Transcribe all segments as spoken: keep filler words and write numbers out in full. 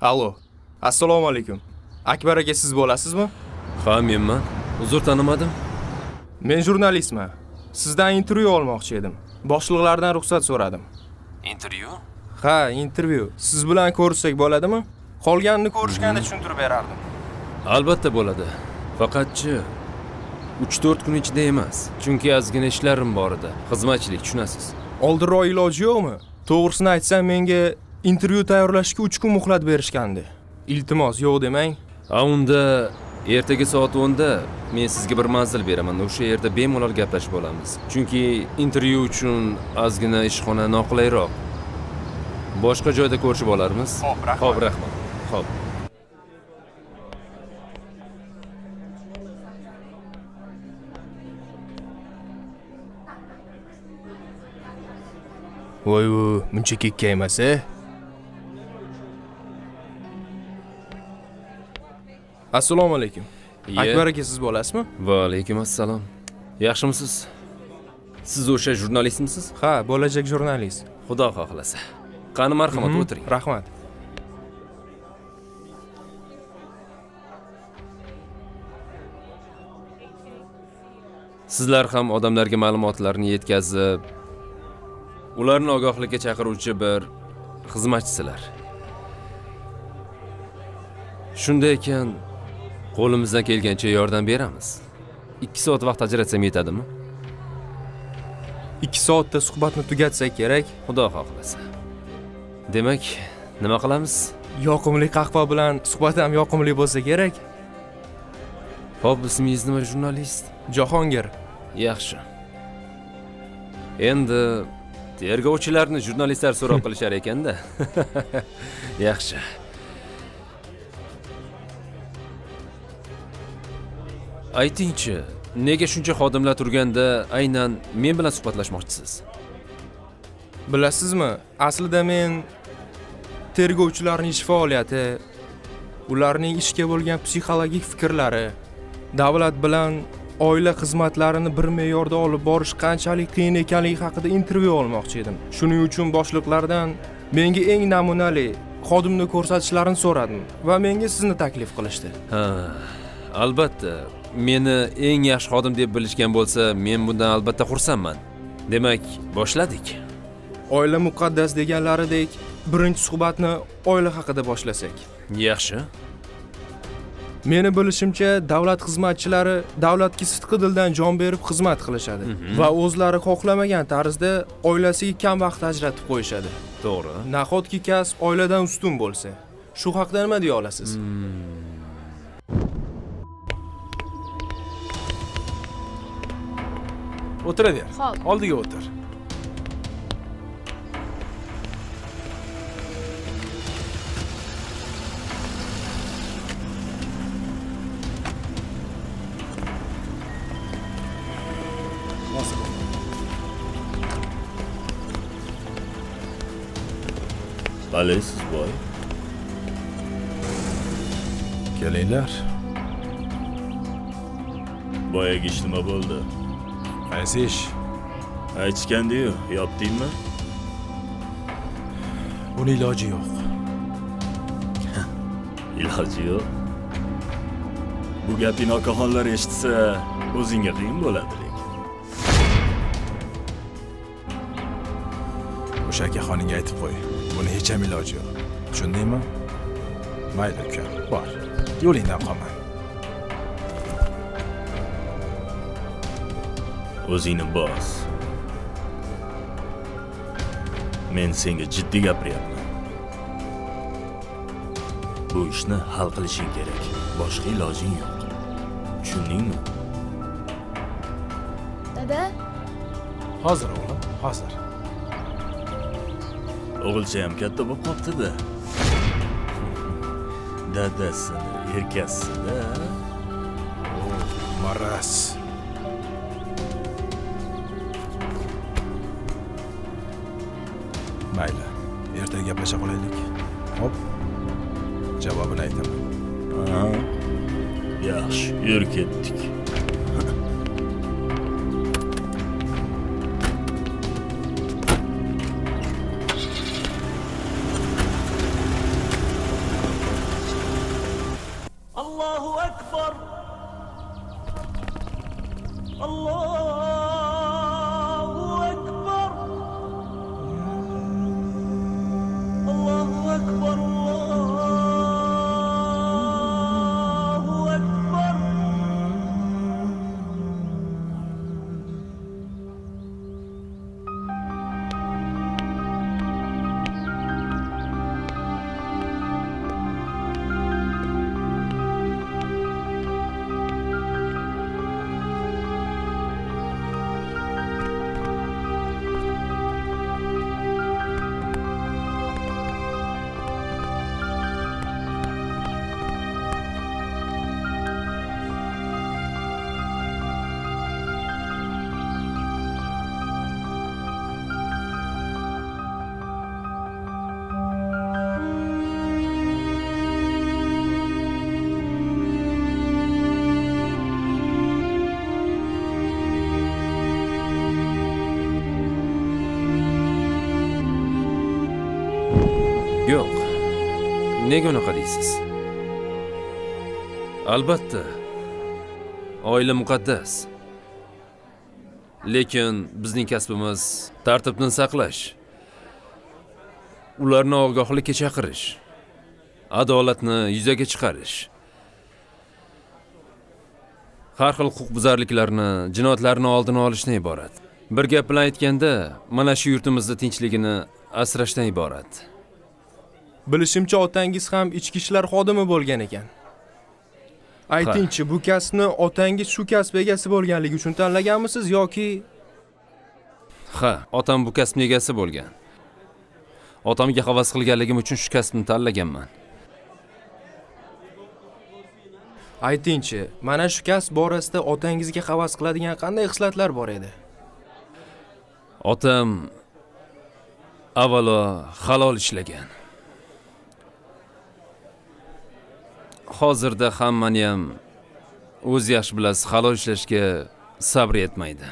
Allo. Assalomu alaykum. Akbar aka siz bo'lasizmi? Ha, menman. Uzr, tanimadim. Men jurnalistman. Sizdan intervyu olmoqchi edim. Boshliqlardan ruxsat so'radim. Intervyu? Ha, intervyu. Siz bilan ko'rishsak bo'ladimi? Qolganini ko'rishganda tushuntirib berardim. Albatta bo'ladi. Faqatchi uch to'rt kun ichida emas. Chunki ozgina ishlarim bor edi. Xizmatchilik, tushunasiz. Oldinroq iloji yo'qmi? To'g'risini aytsam, menga intervyu tayyorlashga uch kun muhlat berishgandi. Iltimos, yo'q demang. Ha, unda ertaga soat o'nda men sizga bir manzil beraman. O'sha yerda bemalol gaplashib olamiz. Chunki intervyu uchun ozgina ishxona noqulayroq. Boshqa joyda ko'rishib olarmiz. Xo'p, rahmat. Xo'p, rahmat. Xo'p. Voy, buncha kekkaymas-a? Assalomu alaykum. Akbar aka siz bo'lasizmi? Va alaykum assalom. Yaxshimisiz? Siz o'sha jurnalistmisiz? Ha, bo'lajak jurnalist. Xudo xohlasa. Qani, marhamat, o'tiring. Rahmat. Sizlar ham odamlarga ma'lumotlarni yetkazib, ularni ogohlikka chaqiruvchi bir xizmatchisizlar. Shunday ekan, qo'limizdan kelgancha yordam beramiz. ikki soat vaqt ajratsam yetadimi? ikki soatda suhbatni tugatsak kerak. Xudo xohlasa. Demak, nima qilamiz? Yoqimli qahva bilan suhbat ham yoqimli bo'lsa kerak. Xo'p, ismingiz nima, jurnalist? Jahongir. Yaxshi. Endi tergovchilarni jurnalistlar so'roq qilishar ekanda. Yaxshi. Aytingchi, nega shuncha xodimlar turganda aynan men bilan suhbatlashmoqchisiz? Bilasizmi, aslida men tergovchilarning ish faoliyati, ularning ishga bo'lgan psixologik fikrlari, davlat bilan oila xizmatlarini bir me'yorda olib borish qanchalik qiyin ekanligi haqida intervyu olmoqchi edim. Shuning uchun boshliqlardan menga eng namunali xodimni ko'rsatishlarini so'radim va menga sizni taklif qilishdi. Ha, albatta. Meni eng yaxshi xodim deb bilishgan bo'lsa, men bundan albatta xursandman. Demak, boshladik. Oila muqaddas deganlaridek, birinchi suhbatni oila haqida boshlasak. Yaxshi. Meni bilishimcha, davlat xizmatchilari davlatga sidqi dildan jon berib xizmat qilishadi va o'zlari xohlamagan tarzda oilasiga kam vaqt ajratib qo'yishadi. To'g'ri. Nahotki kasb oiladan ustun bo'lsa, shu haqda nima deya olasiz? O'tiraver. Oldiga o'tir. Qalaysiz boy? Kelinglar. Boyaga ish nima bo'ldi? Qaysi ish? Aytishgandi-yu, yopdingmi? Buni iloji yo'q. Iloji yo'q. Bu gapni okaxonlar eshitsa, o'zingga qiyin bo'ladi lekin. O'sha akaxoningga aytib qo'y. Buni hech ham iloji yo'q. Tushundingmi? Mayli uka, bor. Yo'lingdan qolma. O'zingni bos. Men senga jiddiy gapiryapman. Bu ishni hal qilishing kerak. Boshqa ilojing yo'q. Tushundingmi? Dada? Hozir o'g'lim, hozir. O'g'ilcha ham katta bo'lib qopti-da. Dadasini erkasida. O, maras. Mayli, ertaga gaplasha qolaylik. Hop. Javobini aytaman. Ha. Yaxshi, yur ketdik. Allohu akbar. Allohu akbar. Allohu akbar. Allohu akbar. Yo'q. Nega unaqa deysiz? Albatta. Oila muqaddas. Lekin bizning kasbimiz tartibni saqlash. Ularni ogohlikka chaqirish, adolatni yuzaga chiqarish. Har xil huquqbuzarliklarni, jinoyatlarni oldini olishdan iborat. Bir gap bilan aytganda, mana shu yurtimizning tinchligini asrashdan iborat. Bilishimcha otangiz ham ichki ishlar xodimi bo'lgan ekan. Aytingchi, bu kasbni otangiz shu kasb egasi bo'lganligi uchun tanlaganmisiz yoki? Ha, otam bu kasbning egasi bo'lgan. Otamga havas qilganligim uchun shu kasbni tanlaganman. Aytingchi, mana shu kasb borasida otangizga havas qiladigan qanday xislatlar bor edi? Otam avvalo halol ishlagan. Hozirda hammani ham o'z yaxshi bilasiz, halol ishlashga sabr yetmaydi.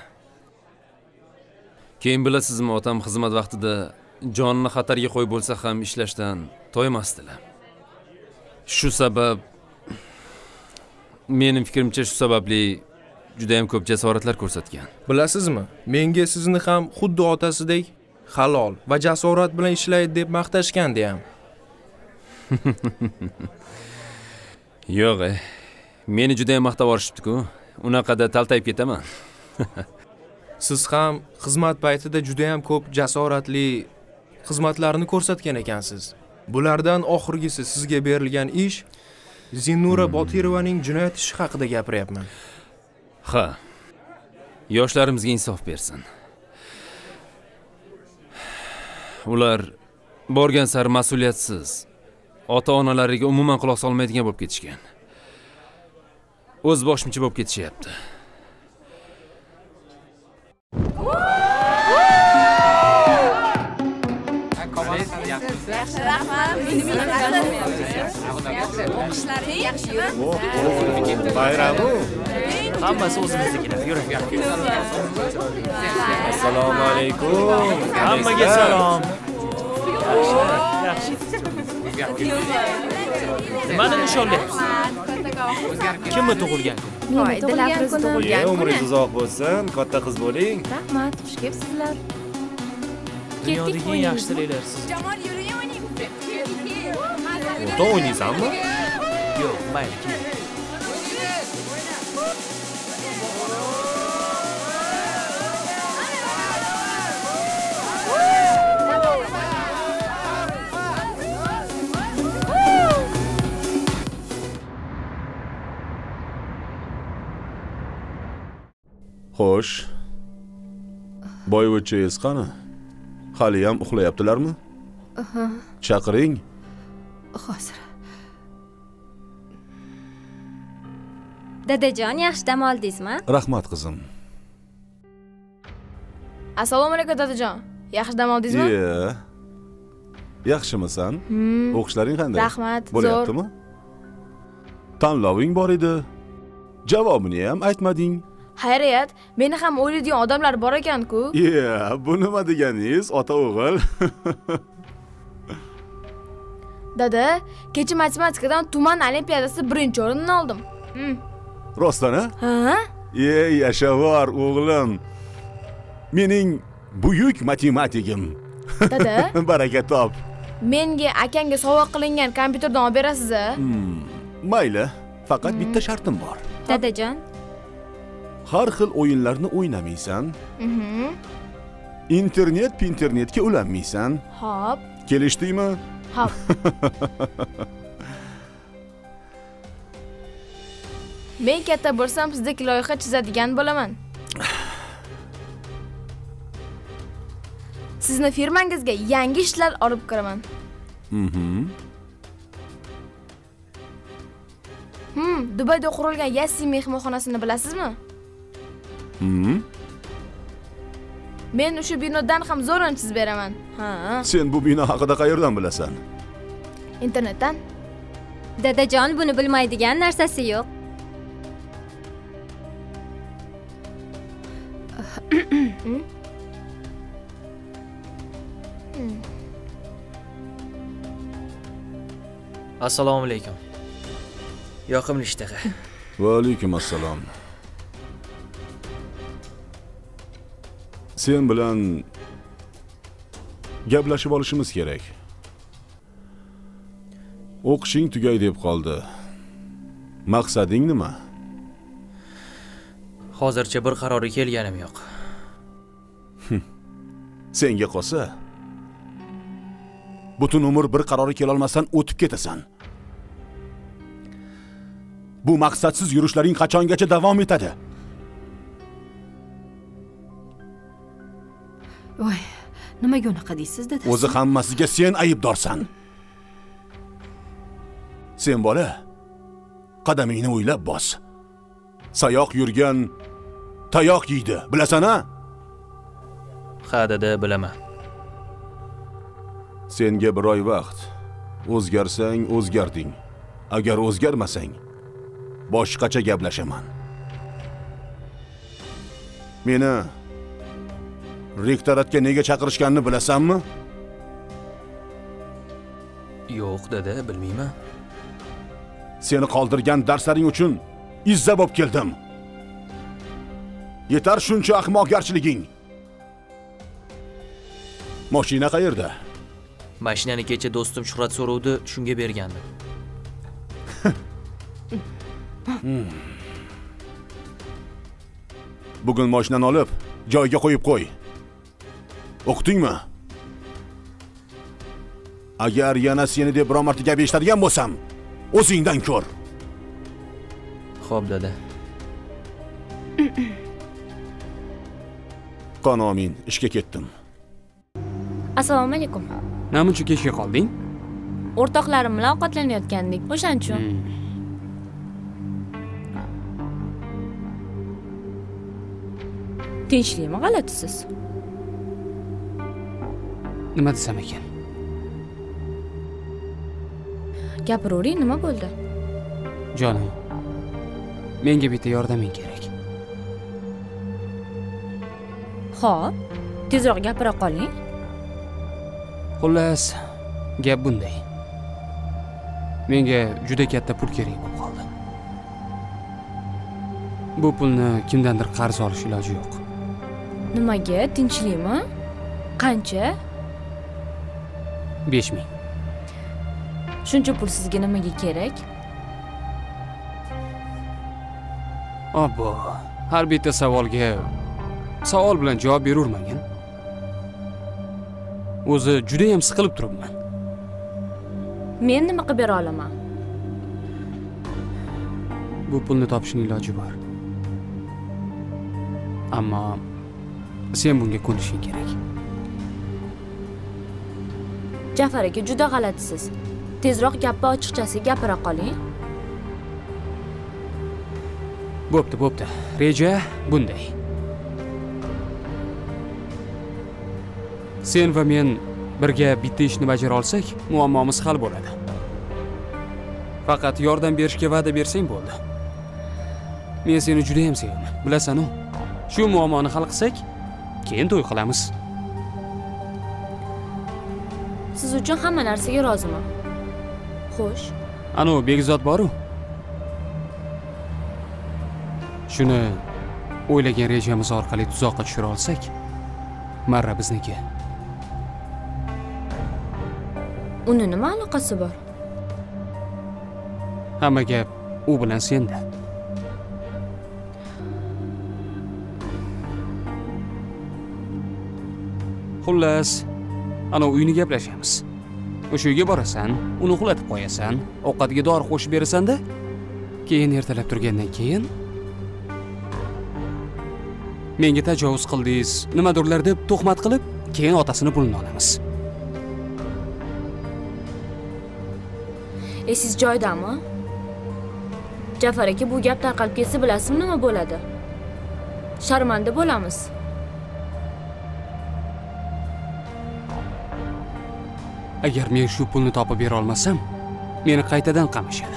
Keyin bilasizmi, otam xizmat vaqtida jonini xatarga qo'yib bo'lsa ham ishlashdan to'ymasdilar. Shu sabab mening fikrimcha shu sababli juda ham ko'p jasoratlar ko'rsatgan. Bilasizmi, menga sizni ham xuddi otasidek halol va jasorat bilan ishlaydi deb maqtashgandi ham. Yo'q, meni juda ham maqtab yorishibdi-ku. Unaqada taltayib ketaman. Siz ham xizmat paytida juda ham ko'p jasoratli xizmatlarni ko'rsatgan ekansiz. Bulardan oxirgisi sizga berilgan ish Zinnura Botirovaning jinoyat ishi haqida gapiryapman. Ha. Yoshlarimizga insof bersin. Ular borgan sari mas'uliyatsiz, ota-onalariga umuman quloq solmaydigan bo'lib ketishgan. O'z boshimcha bo'lib ketishyapti. Yaxshi, rahmat. O'qishlaring yaxshimi? Bayramu. Hammasi o'zimiznikilar. Yuring. Assalomu alaykum. Hammaga salom. Yaxshi. Nimani nishonlayapsiz? Kimni tug'ilgan kun? Voy, Dilafruz tug'ilgan kun. Umringiz uzoq bo'lsin, katta qiz bo'ling. Rahmat, xush kelibsizlar. Dunyodagi eng yaxshilarlar siz. Jamol yuring o'yning. O'ta o'ynaysanmi? Yo'q, mayli. Xo'sh. Boyvachchangiz qani? Hali ham uxlayaptilarmi? Aha. Chaqiring. Hozir. Dadajon, yaxshi dam oldingizmi? Rahmat qizim. Assalomu alaykum dadajon. Yaxshi dam oldingizmi? Iye. Yaxshimisan? O'qishlaring qanday? Rahmat. Bo'lyaptimi? Tanloving bor edi. Javobini ham aytmading. Xayriyat, meni ham o'ylaydigan odamlar bor ekan-ku. Iye, bu nima deganingiz, ota-o'g'il? Dada, kecha matematikadan tuman olimpiadasida birinchi o'rinni oldim. Hmm. Rostdan a? Ha? Ey, yashavor o'g'lim. Mening buyuk matematigim. Dada, Baraka top. menga akangga sovg'a qilingan kompyuterdan olib berasiz-a? Hmm, mayli, faqat bitta shartim bor. Dadajon. Har xil o'yinlarni o'ynamaysan. Mhm. Internet, internetga ulanmaysan. Hop. Kelishdingmi? Hop. Men katta bo'lsam sizdek loyiha chizadigan bo'laman. Sizni firmangizga yangi ishlar olib kiraman. Mhm. Hmm, Dubayda qurilgan Yassi mehmonxonasini bilasizmi? Mhm. Men o'sha binodan ham zo'rini chizib beraman. Ha. Sen bu bino haqida qayerdan bilasan? Internetdan. Dadajon, buni bilmaydigan narsasi yo'q. Assalomu alaykum. Yoqimli ishtaha. Va alaykum assalom. Sen bilan gaplashib olishimiz kerak. O'qishing tugay deb qoldi. Maqsading nima? Hozircha bir qarorga kelganim yo'q. Senga qolsa, butun umr bir qarorga kela olmasdan o'tib ketasan. Bu maqsadsiz yurishlaring qachongacha davom etadi? Voy, nimaga unaqa deysiz, dadasi? O'zi hammasiga sen aybdorsan. Sen bola, qadamingni o'ylab bos. Sayoq yurgan tayoq yeydi, bilasan-a? Ha, dada, bilaman. Senga bir oy vaqt. O'zgarsang, o'zgarding. Agar o'zgarmasang, boshqacha gaplashaman. Meni rektoratga nega chaqirishganini bilasanmi? Yo'q, dada, bilmayman. Seni qoldirgan darslaring uchun izza bo'lib keldim. Yetar shuncha ahmoqgarchiliging. Mashina qayerda? Mashinani kecha do'stim Shuhrat so'rovdi, shunga bergandim. Bugun mashinani olib, joyiga qo'yib qo'y. O'qitdingmi? Agar yana seni deb biror marta gap eshitadigan bo'lsam, o'zingdan ko'r. Xo'p, dada. Qanomin, ishga ketdim. Assalomu alaykum. Namuncha kechga qolding? O'rtoqlarim bilan ovqatlanayotgandik, o'shaning uchun. Tinchlikmi, g'alatisiz? Nima desam ekan? Gapiravering, nima bo'ldi? Jonim, menga bitta yordaming kerak. Xo'p, tezroq gapira qoling. Xullas, gap bunday. Menga juda katta pul kerak bo'lib qoldi. Bu pulni kimdandir qarz olish iloji yo'q. Nimaga? Tinchlikmi? Qancha? besh ming. Shuncha pul sizga nimaga kerak? Obbo, har bitta savolga savol bilan javob beravermagin. O'zi juda ham siqilib turibman. Men nima qilib bera olaman? Bu pulni topishning iloji bor. Ammo sen bunga ko'nishing kerak. Jafar aka, juda g'alatisiz. Tezroq gapni ochiqchasiga gapira qoling. Bo'pti, bo'pti. Reja bunday. Sen va men birga bitta ishni bajara olsak, muammomiz hal bo'ladi. Faqat yordam berishga va'da bersang bo'ldi. Men seni juda ham sevaman, bilasan-ku. Shu muammoni hal qilsak, keyin to'y qilamiz. Siz uchun hamma narsaga roziman. Xo'sh. Ana u Begzod bor-ku. Shuni o'ylagan rejamiz orqali tuzoqqa tushira olsak, marra bizniki. Uni nima aloqasi bor? Hamma gap u bilan senda. Xullas, ana uyni gaplashamiz. O'sha uyga borasan, uni uxlatib qo'yasan, ovqatiga dori qo'shib berasan-da, keyin ertalab turgandan keyin menga tajovuz qildingiz, nimadirlar deb tuhmat qilib, keyin otasini pulini olamiz. E siz joydami? Jafar aka, bu gap tarqalib ketsa bilasizmi nima bo'ladi? Sharmanda bo'lamiz. Agar men shu pulni topib bera olmasam, meni qaytadan qamashadi.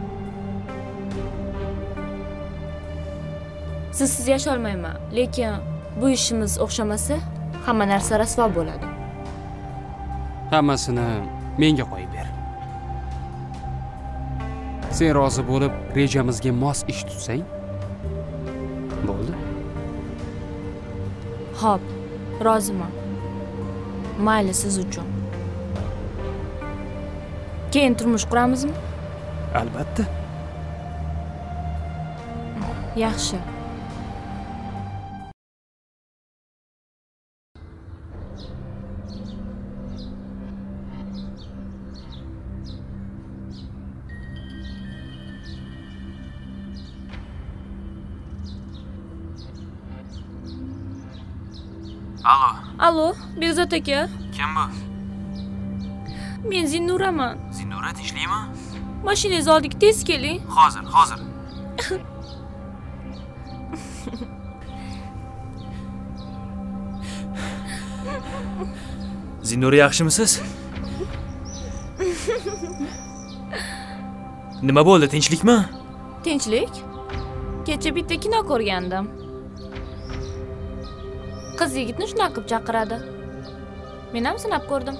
Sizsiz yasha olmayman, lekin bu ishimiz o'xshamasa, hamma narsa rasvo bo'ladi. Hammasini menga qo'yib ber. Sen rozi bo'lib, rejamizga mos ish tutsang, bo'ldi. Xo'p, roziman. Mayli siz uchun. Keyin turmush quramizmi? Albatta. Yaxshi. Alo. Alo, Begzod aka. Kim bu? Men Zinnuraman. Zinnura, tinchlikmi? Mashinangiz oldiga tez keling. Hozir, hozir. Zinnura, yaxshimisiz? Nima bo'ldi, tinchlikmi? Tinchlik? Kecha bitta kino ko'rgandim. Qiz yigitni shunaqa qilib chaqiradi. Men ham sinab ko'rdim.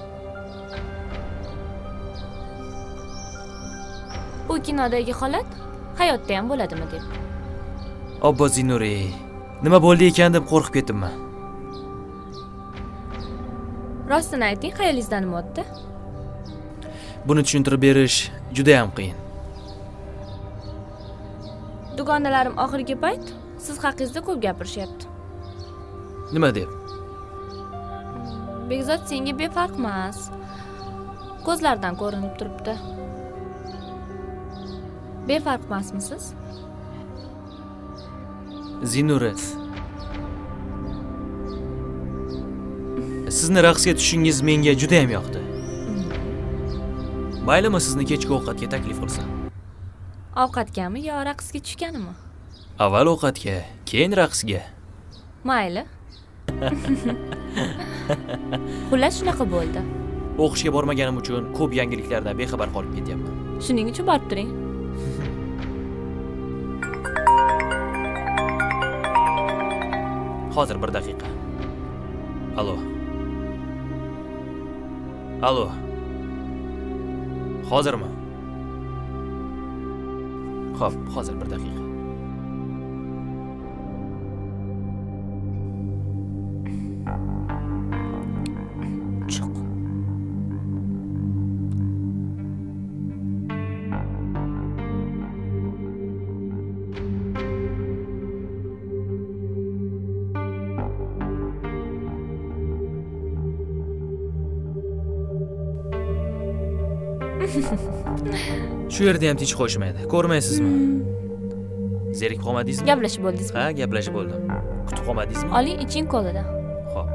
Bu kinodagi holat hayotda ham bo'ladimi deb. Obbo Zinnura, nima bo'ldi ekan deb qo'rqib ketdimmi? Rostini ayting, xayolingizdan nima o'tdi? Buni tushuntirib berish juda ham qiyin. Dugonalarim oxirgi payt siz haqingizda ko'p gapirishyapti. Nima deb? Begzod senga befarq emas. Ko'zlaridan ko'rinib turibdi. Befarq emasmisiz? Zinnura, sizni raqsga tushishingiz menga juda ham yoqdi. Maylimi sizni kechki ovqatga taklif qilsam? Ovqatgami yo raqsga tushganimi? Avval ovqatga, keyin raqsga. Mayli. Xullas shunaqa bo'ldi. O'qishga bormaganim uchun ko'p yangiliklardan bexabar qolib ketyapman. Shuning uchun borib turing. Hozir bir daqiqa. Alo. Alo. Hozirmi? Xo'p, hozir bir daqiqa. Chiq. Shu yerda ham tinch qo'yishmaydi. Ko'rmaysizmi? Zerikib qolmadingizmi? Gaplashib bo'ldingizmi? Ha, gaplashib bo'ldim. Kutib qolmadingizmi? Oling, iching qo'lida. Xo'p.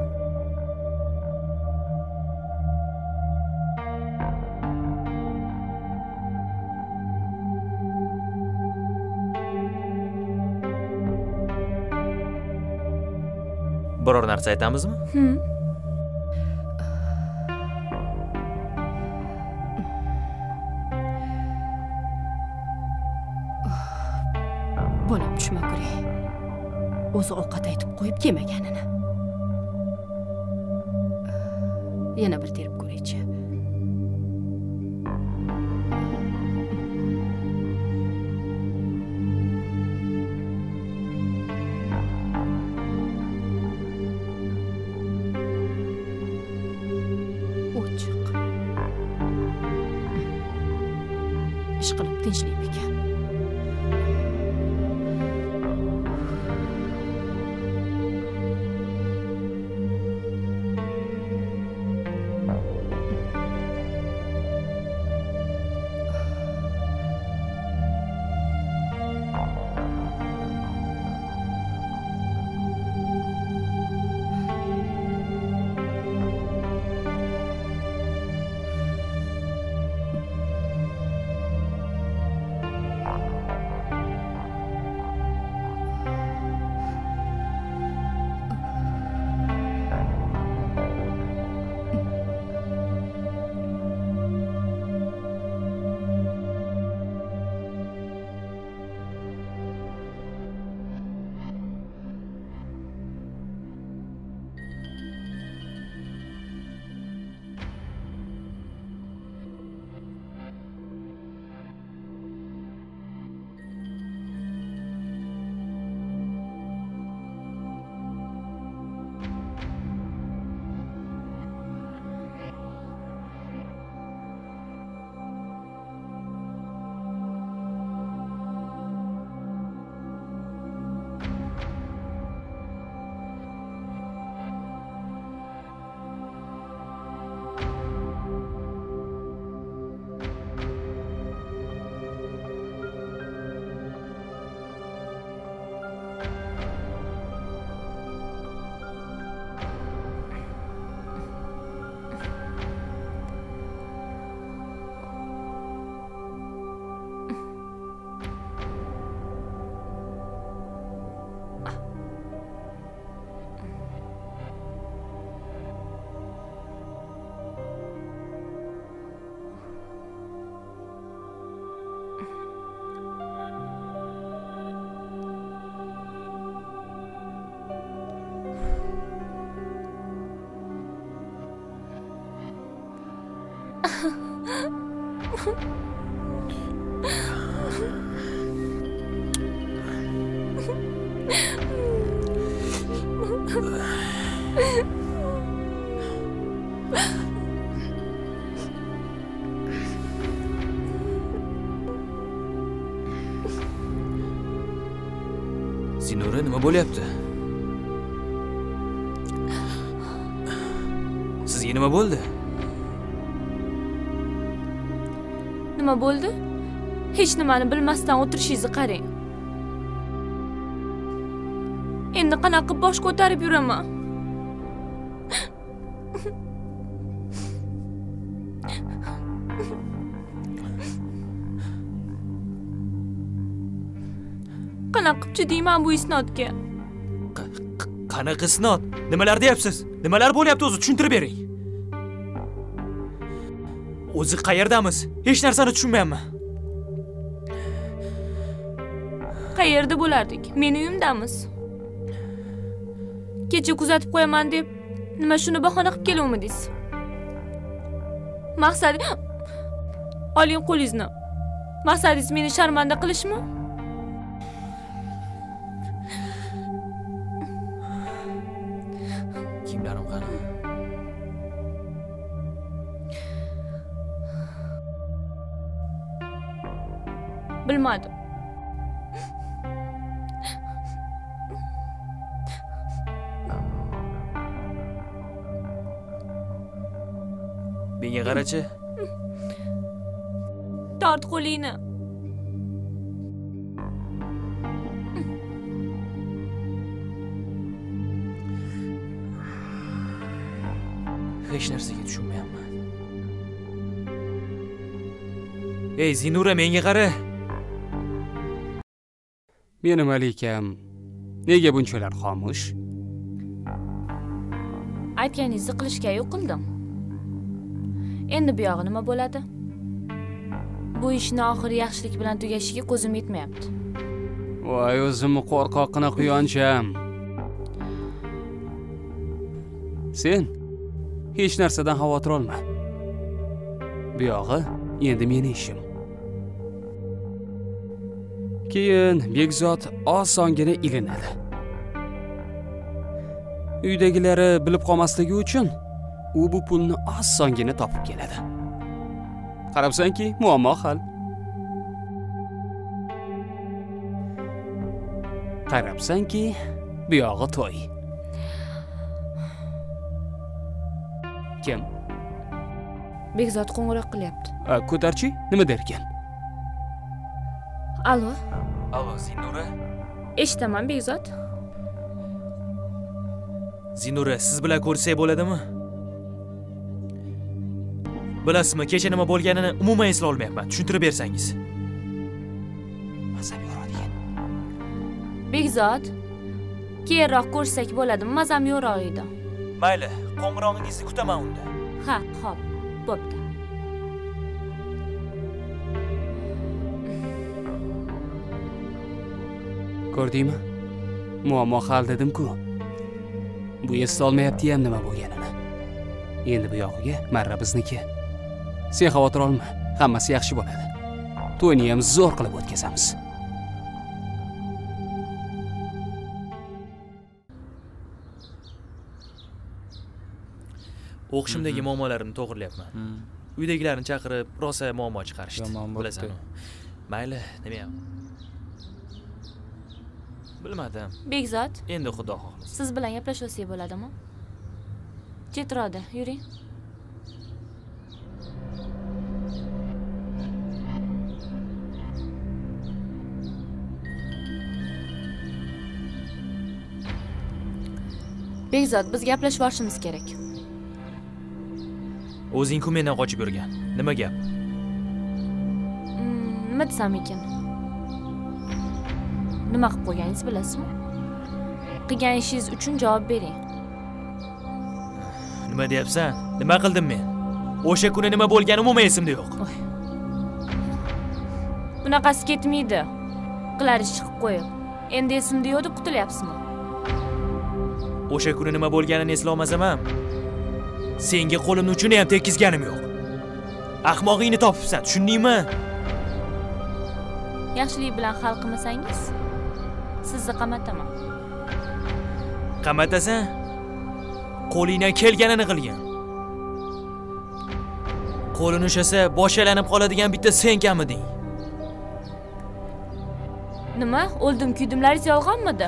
Biror narsa aytamizmi? Hmm. Bolam tushma ko'ray. O'zi ovqat aytib qo'yib yemaganini. Yana bir terib ko'raychi. ishqilib tinchlik ekan. Sinora, nima bo'lyapti? Sizga nima bo'ldi? Nima bo'ldi? Hech nimani bilmasdan o'tirishingizni qarang. Endi qanaqa qilib bosh ko'tarib yuraman? Qanaqa qilib chidayman bu isnodga? Qanaqa isnod? Nimalar deyapsiz? Nimalar bo'lyapti o'zi tushuntirib bering. O'zi qayerdamiz? Hech narsani tushunmayapman. Qayerda bo'lardik? Meni uyimdamiz. Kecha kuzatib qo'yaman deb nima shuni bahona qilib keluvmidingiz? Maqsad oling qo'lingizni. Maqsadingiz meni sharmanda qilishmi? Kimlarim qani? Bilmadim. Menga qarachi. Tort qo'lingni. Hech narsaga tushunmayapman. Ey Zinura, menga qara. Meni malikam, nega bunchalar xomush? Aytganingizni qilishga yo'q qildim. Endi bu yog'i nima bo'ladi? Bu ishni oxiri yaxshilik bilan tugashiga ko'zim yetmayapti. Voy o'zimni qo'rqoqqina quyoncham. Sen hech narsadan xavotir olma. Bu yog'i endi meni ishim. Keyin Bekzod osongina ilinadi. Uydagilari bilib qolmasligi uchun u bu pulni osongina topib keladi. Qarabsanki, muammo hal. Qarabsanki, bu yog'i to'y. Kim? Bekzod qo'ng'iroq qilyapti. Ko'tarchi, nima derkan? Alo. Alo, Zinura. Eshitaman, Bekzod. Zinura, siz bilan ko'rsak bo'ladimi? Bilasizmi, kecha nima bo'lganini umuman eslay olmayapman. Tushuntirib bersangiz. Mazam yoradigan. Bekzod, keyinroq ko'rsak bo'ladimi? Mazam yo'roq edi. Mayli, qo'ng'irog'ingizni kutaman unda. Ha, xo'p, bo'pti. Ko'rdingmi? Muammo hal dedim-ku. Bu esda olmayapti ham nima bo'lganini. Endi bu yog'iga marra bizniki. Sen xavotir olma, hammasi yaxshi bo'ladi. To'yni ham zo'r qilib o'tkazamiz. O'qishimdagi muammolarimni to'g'rilayapman. Uydagilarni chaqirib, rosa muammo chiqarishdi. Bilasan. Mayli, nima ham. Bilmadim. Bekzod, endi xudo xohlasa. Siz bilan gaplashsak bo'ladimi? Chetroqda, yuring. Bekzod, biz gaplashib olishimiz kerak. O'zing-ku mendan qochib yurgan. Nima gap? Nima desam ekan? Nima qilib qo'yganingizni bilasizmi? Qilgan ishingiz uchun javob bering. Nima deyapsan? Nima qildim men? O'sha kuni nima bo'lgani umuman esimda yo'q. Bunaqasi ketmaydi. Qilar ish chiqib qo'yib. Endi esimda yo'q deb qutulyapsizmi? O'sha kuni nima bo'lganini eslay olmasam ham, senga qo'limni uchini ham tekkizganim yo'q. Ahmoqingni topibsan, tushundingmi? Yaxshilik bilan hal qilmasangiz, sizni qamataman. Qamatasan? Qo'lingdan kelganini qilgan. Qo'lini ushasa, boshalanib qoladigan bitta sen kamiding. Nima? O'ldim, kuydimlaringiz yolg'onmidi?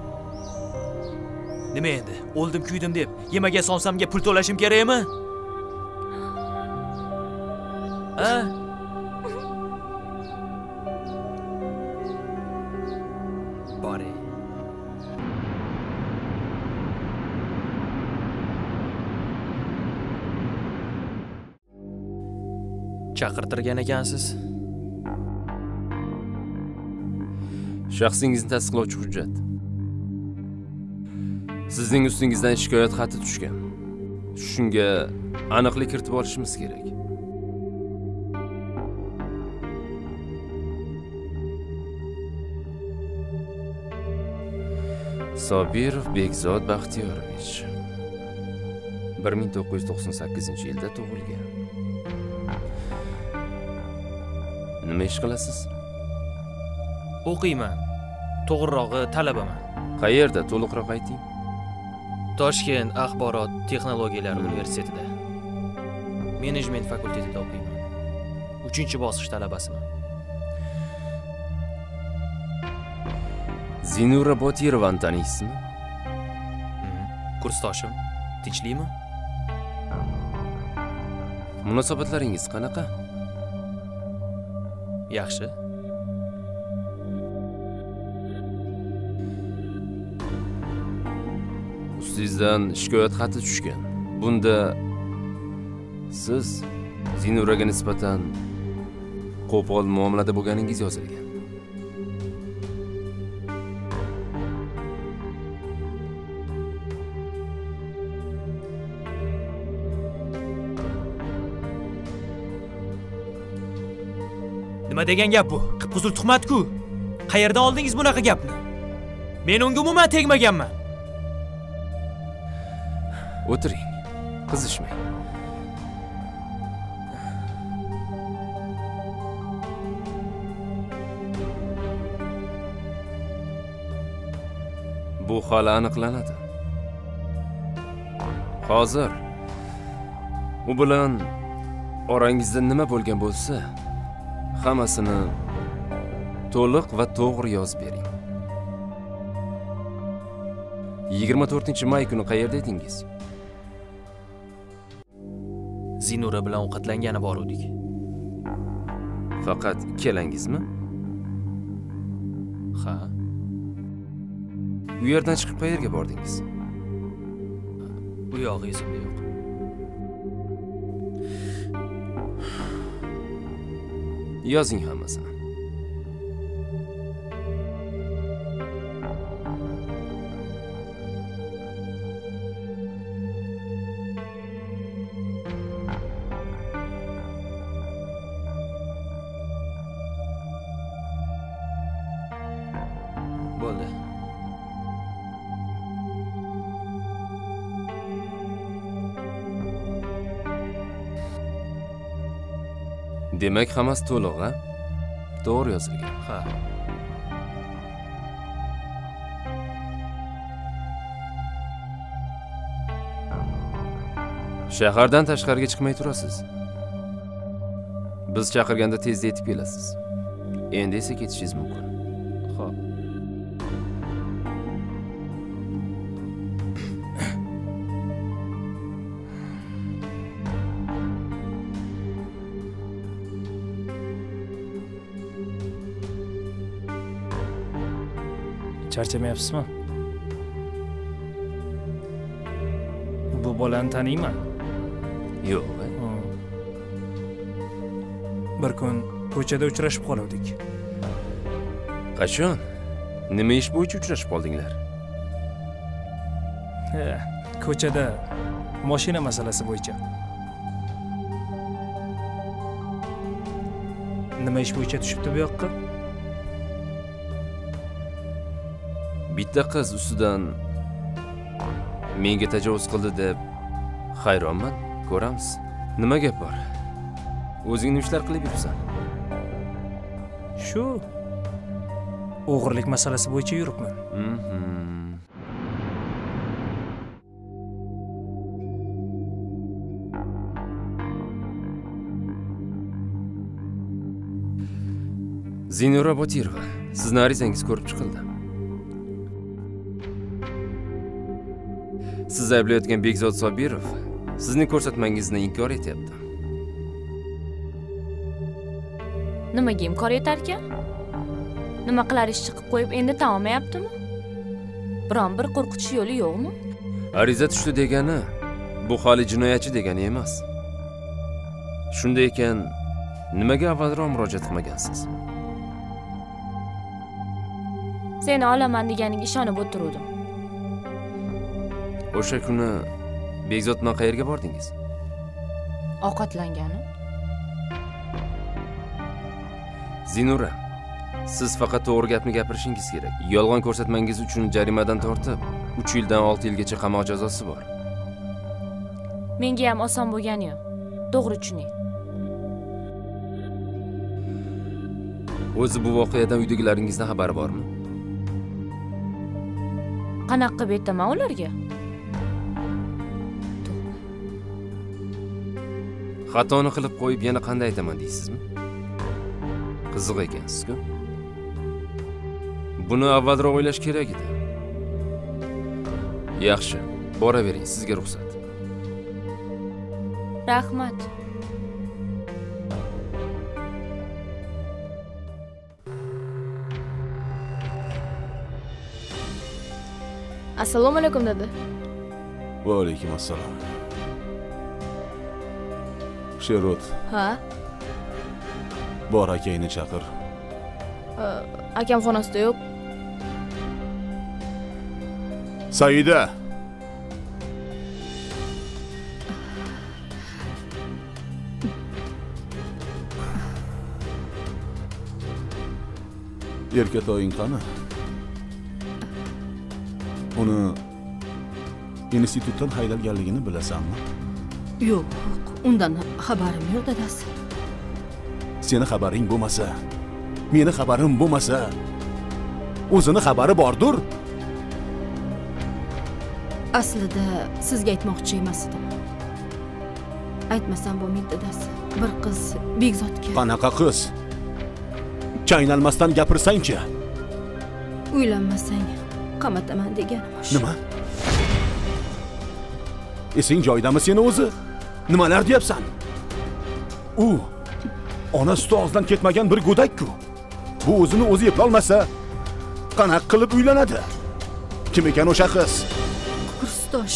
Nima endi? O'ldim, kuydim deb yemaga sonsamga pul to'lashim kerakmi? Ha? Bori. Chaqirtirgan ekansiz. Shaxsingizni tasdiqlovchi hujjat. Sizning ustingizdan shikoyat xati tushgan. Shunga aniqlik kiritib olishimiz kerak. Sobirov Bekzod Baxtiyorovich bir ming to'qqiz yuz to'qson sakkizinchi yilda tug'ilgan. Nima ish qilasiz? O'qiyman. To'g'rirog'i talabaman. Qayerda? To'liqroq ayting. Toshkent axborot texnologiyalari universitetida. Menejment fakultetida o'qiyman. uchinchi bosqich talabasiman. Zinura Botirovani taniysizmi? Kursdoshim. Tinchlikmi? Munosabatlaringiz qanaqa? Yaxshi. Sizdan shikoyat xati tushgan. Bunda siz Zinuraga nisbatan qo'pol muomalada bo'lganingiz yozilgan. Nima degan gap bu? Qip-qizil tuhmat-ku. Qayerdan oldingiz bunaqa gapni? Men unga umuman tegmaganman. O'tiring. Qizishmang. Bu hali aniqlanadi. Hozir u bilan orangizda nima bo'lgan bo'lsa, hammasini to'liq va to'g'ri yozib bering. yigirma to'rtinchi may kuni qayerda edingiz? Zinura bilan ovqatlangani boruvdik. Faqat ikkalangizmi? Ha. U yerdan chiqib qayerga bordingiz? Bu yog'i esimda yo'q. Yozing hammasini. Bo'ldi. Demak, hammasi to'liq, ha? To'g'ri yozilgan. Ha. Shahardan tashqariga chiqmay turasiz. Biz chaqirganda tezda yetib kelasiz. Endi esa ketishingiz mumkin. Xo'p. Charchamayapsizmi? Bu bolani taniyman. Yo'q. Bir kun ko'chada uchrashib qoldik. Qachon? Nima ish bo'yicha uchrashib qoldinglar? He, ko'chada mashina masalasi bo'yicha. Nima ish bo'yicha tushibdi bu yoqqa? Bitta qiz ustidan menga tajovuz qildi deb hayronman. Ko'ramiz. Nima gap bor? O'zing nima ishlar qilib yuribsan? Shu o'g'irlik masalasi bo'yicha yuribman. Mhm. Zinura Botirova, sizning arizangiz ko'rib chiqildi. Siz ayblayotgan Bekzod Sobirov sizning ko'rsatmangizni inkor etyapti. Nimaga inkor etarkan? Nima qilar ish chiqib qo'yib endi tamamayaptimi? Biron bir qo'rqitish yo'li yo'qmi? Ariza tushdi degani bu hali jinoyatchi degani emas. Shunday ekan, nimaga avvalroq murojaat qilmagansiz? Seni olaman deganiga ishonib o'tirdim. O'sha kuni Bekzod bilan qayerga bordingiz? Ovqatlangani. Zinura, siz faqat to'g'ri gapni gapirishingiz kerak. Yolg'on ko'rsatmangiz uchun jarimadan tortib, uch yildan olti yilgacha qamoq jazosi bor. Menga ham oson bo'lgani yo'q. To'g'ri tushuning. O'zi bu voqeadan uydagilaringizdan xabari bormi? Qanaqa qilib aytaman ularga? Xatoni qilib qo'yib yana qanday aytaman deysizmi? Qiziq ekansiz-ku. Buni avvalroq o'ylash kerak edi. Yaxshi, boravering, sizga ruxsat. Rahmat. Assalomu alaykum dedi. Va alaykum assalom. Sherot. Ha? Bor akangni chaqir. Akam xonasida yo'q. Saida. Erkatoying qani? Uni institutdan haydalganligini bilasanmi? Yo'q, undan xabarim yo'q dadasi. Seni xabaring bo'lmasa, meni xabarim bo'lmasa, o'zini xabari bordir. Aslida sizga aytmoqchi emas edim. Aytmasam bo'lmaydi dadasi. Bir qiz Bekzodga. Qanaqa qiz? Chaynalmasdan gapirsang-chi. Uylanmasang qamataman deganim o'sha. Nima? Esing joyidami seni o'zi? Nimalar deyapsan? U ona suti og'zidan ketmagan bir go'dak-ku. Bu o'zini o'zi eplolmasa, qanaqa qilib uylanadi? Kim ekan o'sha qiz? Kursdosh.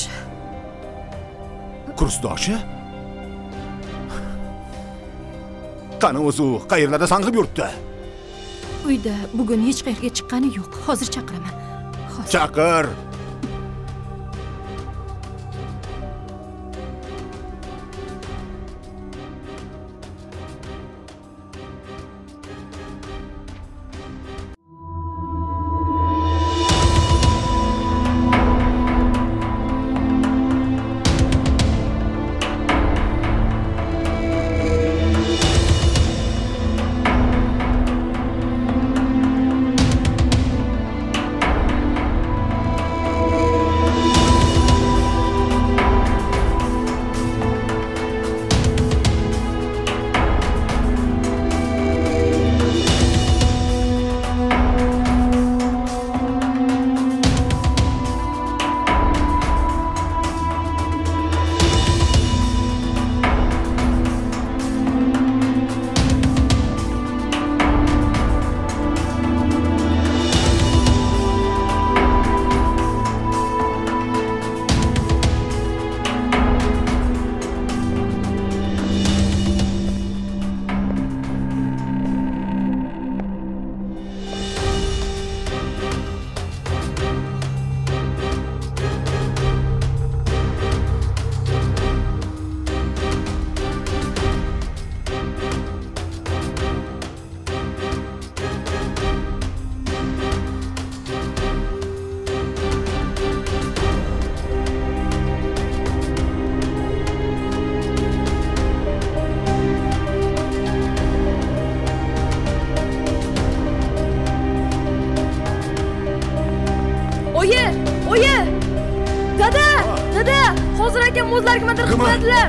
Kursdoshi? Qani o'zi qayerlarda sang'ib yuribdi? Uyda bugun hech qayerga chiqqani yo'q. Hozir chaqiraman. Hozir. Chaqir. O'zlari kimdir qiladilar.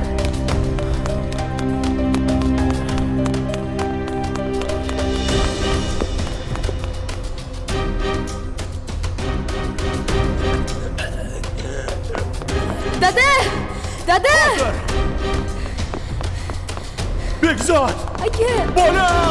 Dada! Dada! Bekzod! Aka! Bolam!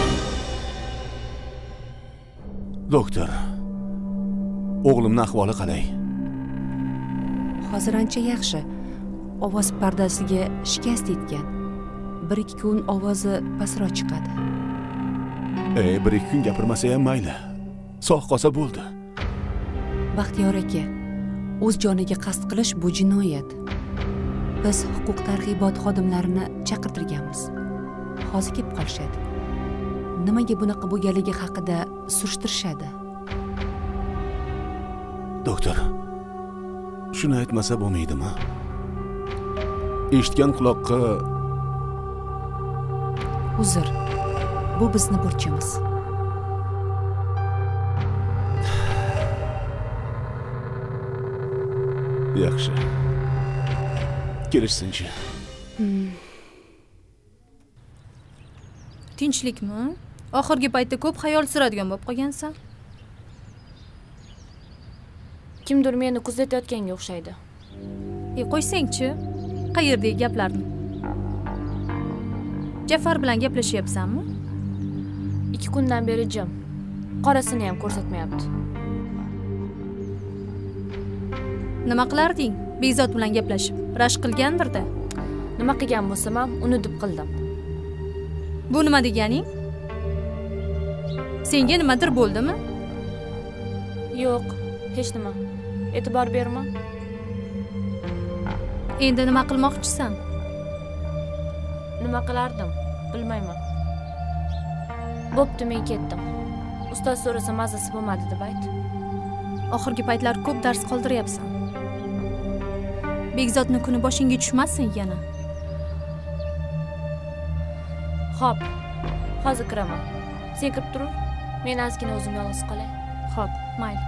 Doktor, o'g'limning ahvoli qalay? Hozir ancha yaxshi. Ovoz pardasiga shikast yetgan. bir ikki kun ovozi pastroq chiqadi. E, bir ikki kun gapirmasa ham mayli. Sog' qolsa bo'ldi. Baxtiyor aka, o'z joniga qasd qilish bu jinoyat. Biz huquq targ'ibot xodimlarini chaqirtirganmiz. Hozir kelib qolishadi. Nimaga bunaqa bo'lganligi haqida surishtirishadi. Doktor, shuni aytmasa bo'lmaydimi? Eshitgan quloqqa uzr. Bu bizni burchimiz. Yaxshi. Kelishsinchi. Hmm. Tinchlikmi? Oxirgi paytda ko'p xayol suradigan bo'lib qolgansan. Kimdir meni kuzatayotganga o'xshaydi. E, qo'ysang-chi. Qayerdagi gaplarni? Jafar bilan gaplashyapsanmi? ikki kundan beri jim. Qorasini ham ko'rsatmayapti. Nima qilarding? Bekzod bilan gaplashib, rashk qilgandir-da. Nima qilgan bo'lsam ham uni deb qildim. Bu nima deganing? Senga nimadir bo'ldimi? Yo'q, hech nima. E'tibor berma. Endi nima qilmoqchisan? Nima qilardim? Bilmayman. Bo'pti, men ketdim. Ustoz so'rasa mazasi bo'lmadi deb ayt. Oxirgi paytlar ko'p dars qoldiryapsan. Bekzodni kuni boshingga tushmasin yana. Xo'p. Hozir kiraman. Sen kirib tur. Men ozgina o'zim yolg'iz qolay. Xo'p, mayli.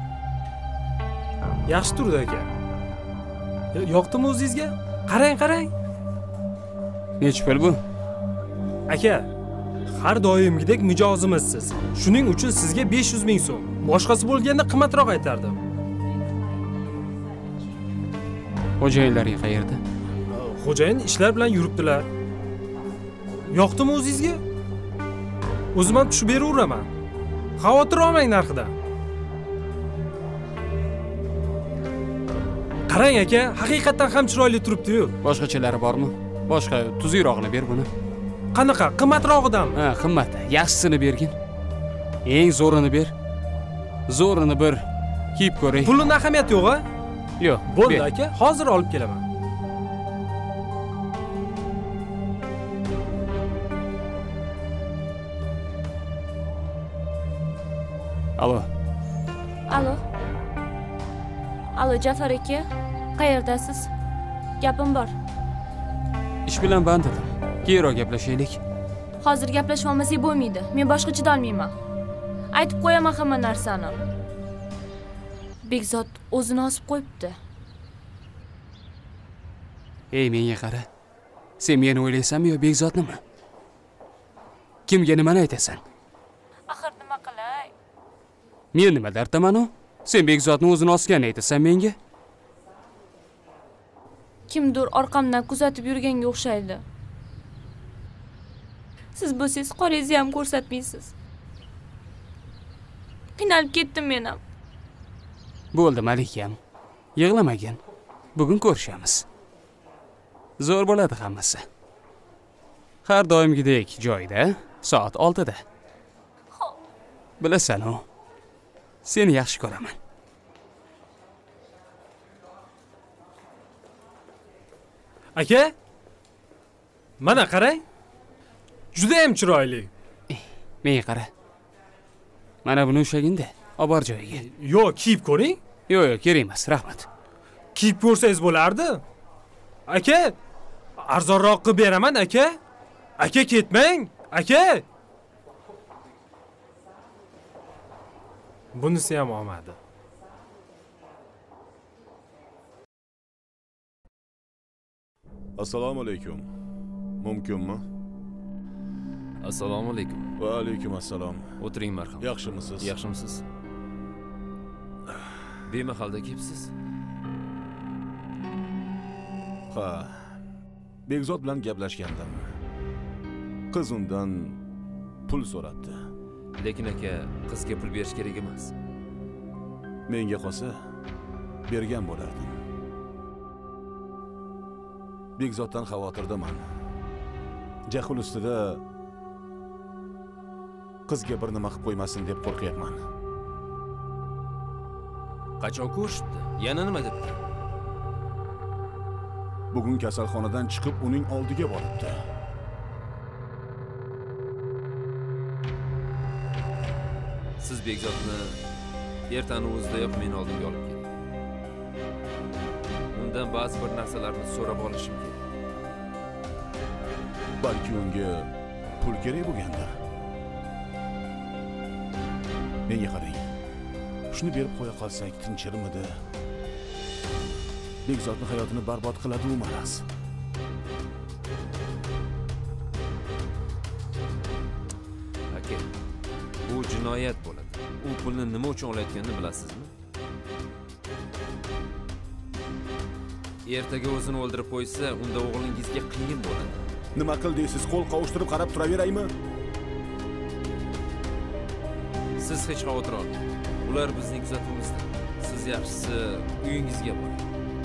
Yaxshi turdi aka. Yoqdimi o'zingizga? Qarang, qarang. Necha pul bu? Aka, har doimgidek mijozimizsiz. Shuning uchun sizga besh yuz ming so'm. Boshqasi bo'lganda qimmatroq aytardim. Xo'jayinlaring qayerda? Xo'jayin ishlar bilan yuribdilar. Yoqdimi o'zingizga? O'zim ham tushib beraveraman. Xavotir olmang narxidan. Qarang aka, haqiqatan ham chiroyli turibdi-yu. Boshqachalari bormi? Boshqa tuzukroqni ber buni. Qanaqa? Qimmatrog'idanmi? Ha, qimmat. Yaxshisini bergin. Eng zo'rini ber. Zo'rini bir kiyib ko'ray. Pulning ahamiyati yo'q-a? Yo'q. Bo'ldi aka, hozir olib kelaman. Alo. Alo. Alo, Jafar aka. Qayerdasiz? Gapim bor. Ish bilan band edim. Keyinroq gaplashaylik. Hozir gaplashib olmasak bo'lmaydi. Men boshqa chidolmayman. Aytib qo'yaman hamma narsani. Bekzod o'zini osib qo'yibdi. Ey, menga qara. Sen meni o'ylaysanmi yo Bekzodnimi? Kimga nimani aytasan? Axir nima qilay? Men nima darddaman-u? Sen Bekzodni o'zini osganini aytasan menga? Kimdir orqamdan kuzatib yurganga o'xshaydi. Siz bo'lsangiz qoringizni ham ko'rsatmaysiz. Qiynalib ketdim men ham. Bo'ldi, Malikam. Yig'lamagin. Bugun ko'rishamiz. Zo'r bo'ladi hammasi. Har doimgidek joyda, soat oltida. Xo'p. Bilasan-ku. Seni yaxshi ko'raman. Aka? Mana qarang. Juda ham chiroyli. Menga qara. Mana buni ushlaginda, olib bor joyiga. Yo'q, kiyib ko'ring. Yo'q, yo'q, kerak emas, rahmat. Kiyib ko'rsangiz bo'lardi. Aka, arzonroq qilib beraman, aka. Aka, ketmang, aka. Bunisi ham olmadi. Assalomu alaykum. Mumkinmi? Assalomu alaykum. Va alaykum assalom. O'tiring marhamat. Yaxshimisiz? Yaxshimisiz? Bemahalda kelibsiz? Ha. Bekzod bilan gaplashgandim. Qiz undan pul so'rabdi. Lekin aka, qizga pul berish kerak emas. Menga qolsa bergan bo'lardim. Bekzoddan xavotirdaman. Jahl ustida qizga bir nima qilib qo'ymasin deb qo'rqyapman. Qachon ko'rishibdi? Yana nima debdi? Bugun kasalxonadan chiqib uning oldiga boribdi. Siz Bekzodni ertaning o'zidayoq men oldimga olib keling. Undan ba'zi bir narsalarni so'rab olishim kerak. Balki unga pul kerak bo'lgandir. Menga qarang. Shuni berib qo'ya qolsak tinchirmidi? Bekzodning hayotini barbod qiladi-u maraz. Aka, bu jinoyat bo'ladi. U pulni nima uchun olayotganini bilasizmi? Ertaga o'zini o'ldirib qo'ysa, unda o'g'lingizga qiyin bo'ladi. Nima qil deysiz? Qo'l qovushtirib qarab turaveraymi? Siz hech xavotir olmang. Ular bizning kuzatimizda. Siz yaxshisi uyingizga boring.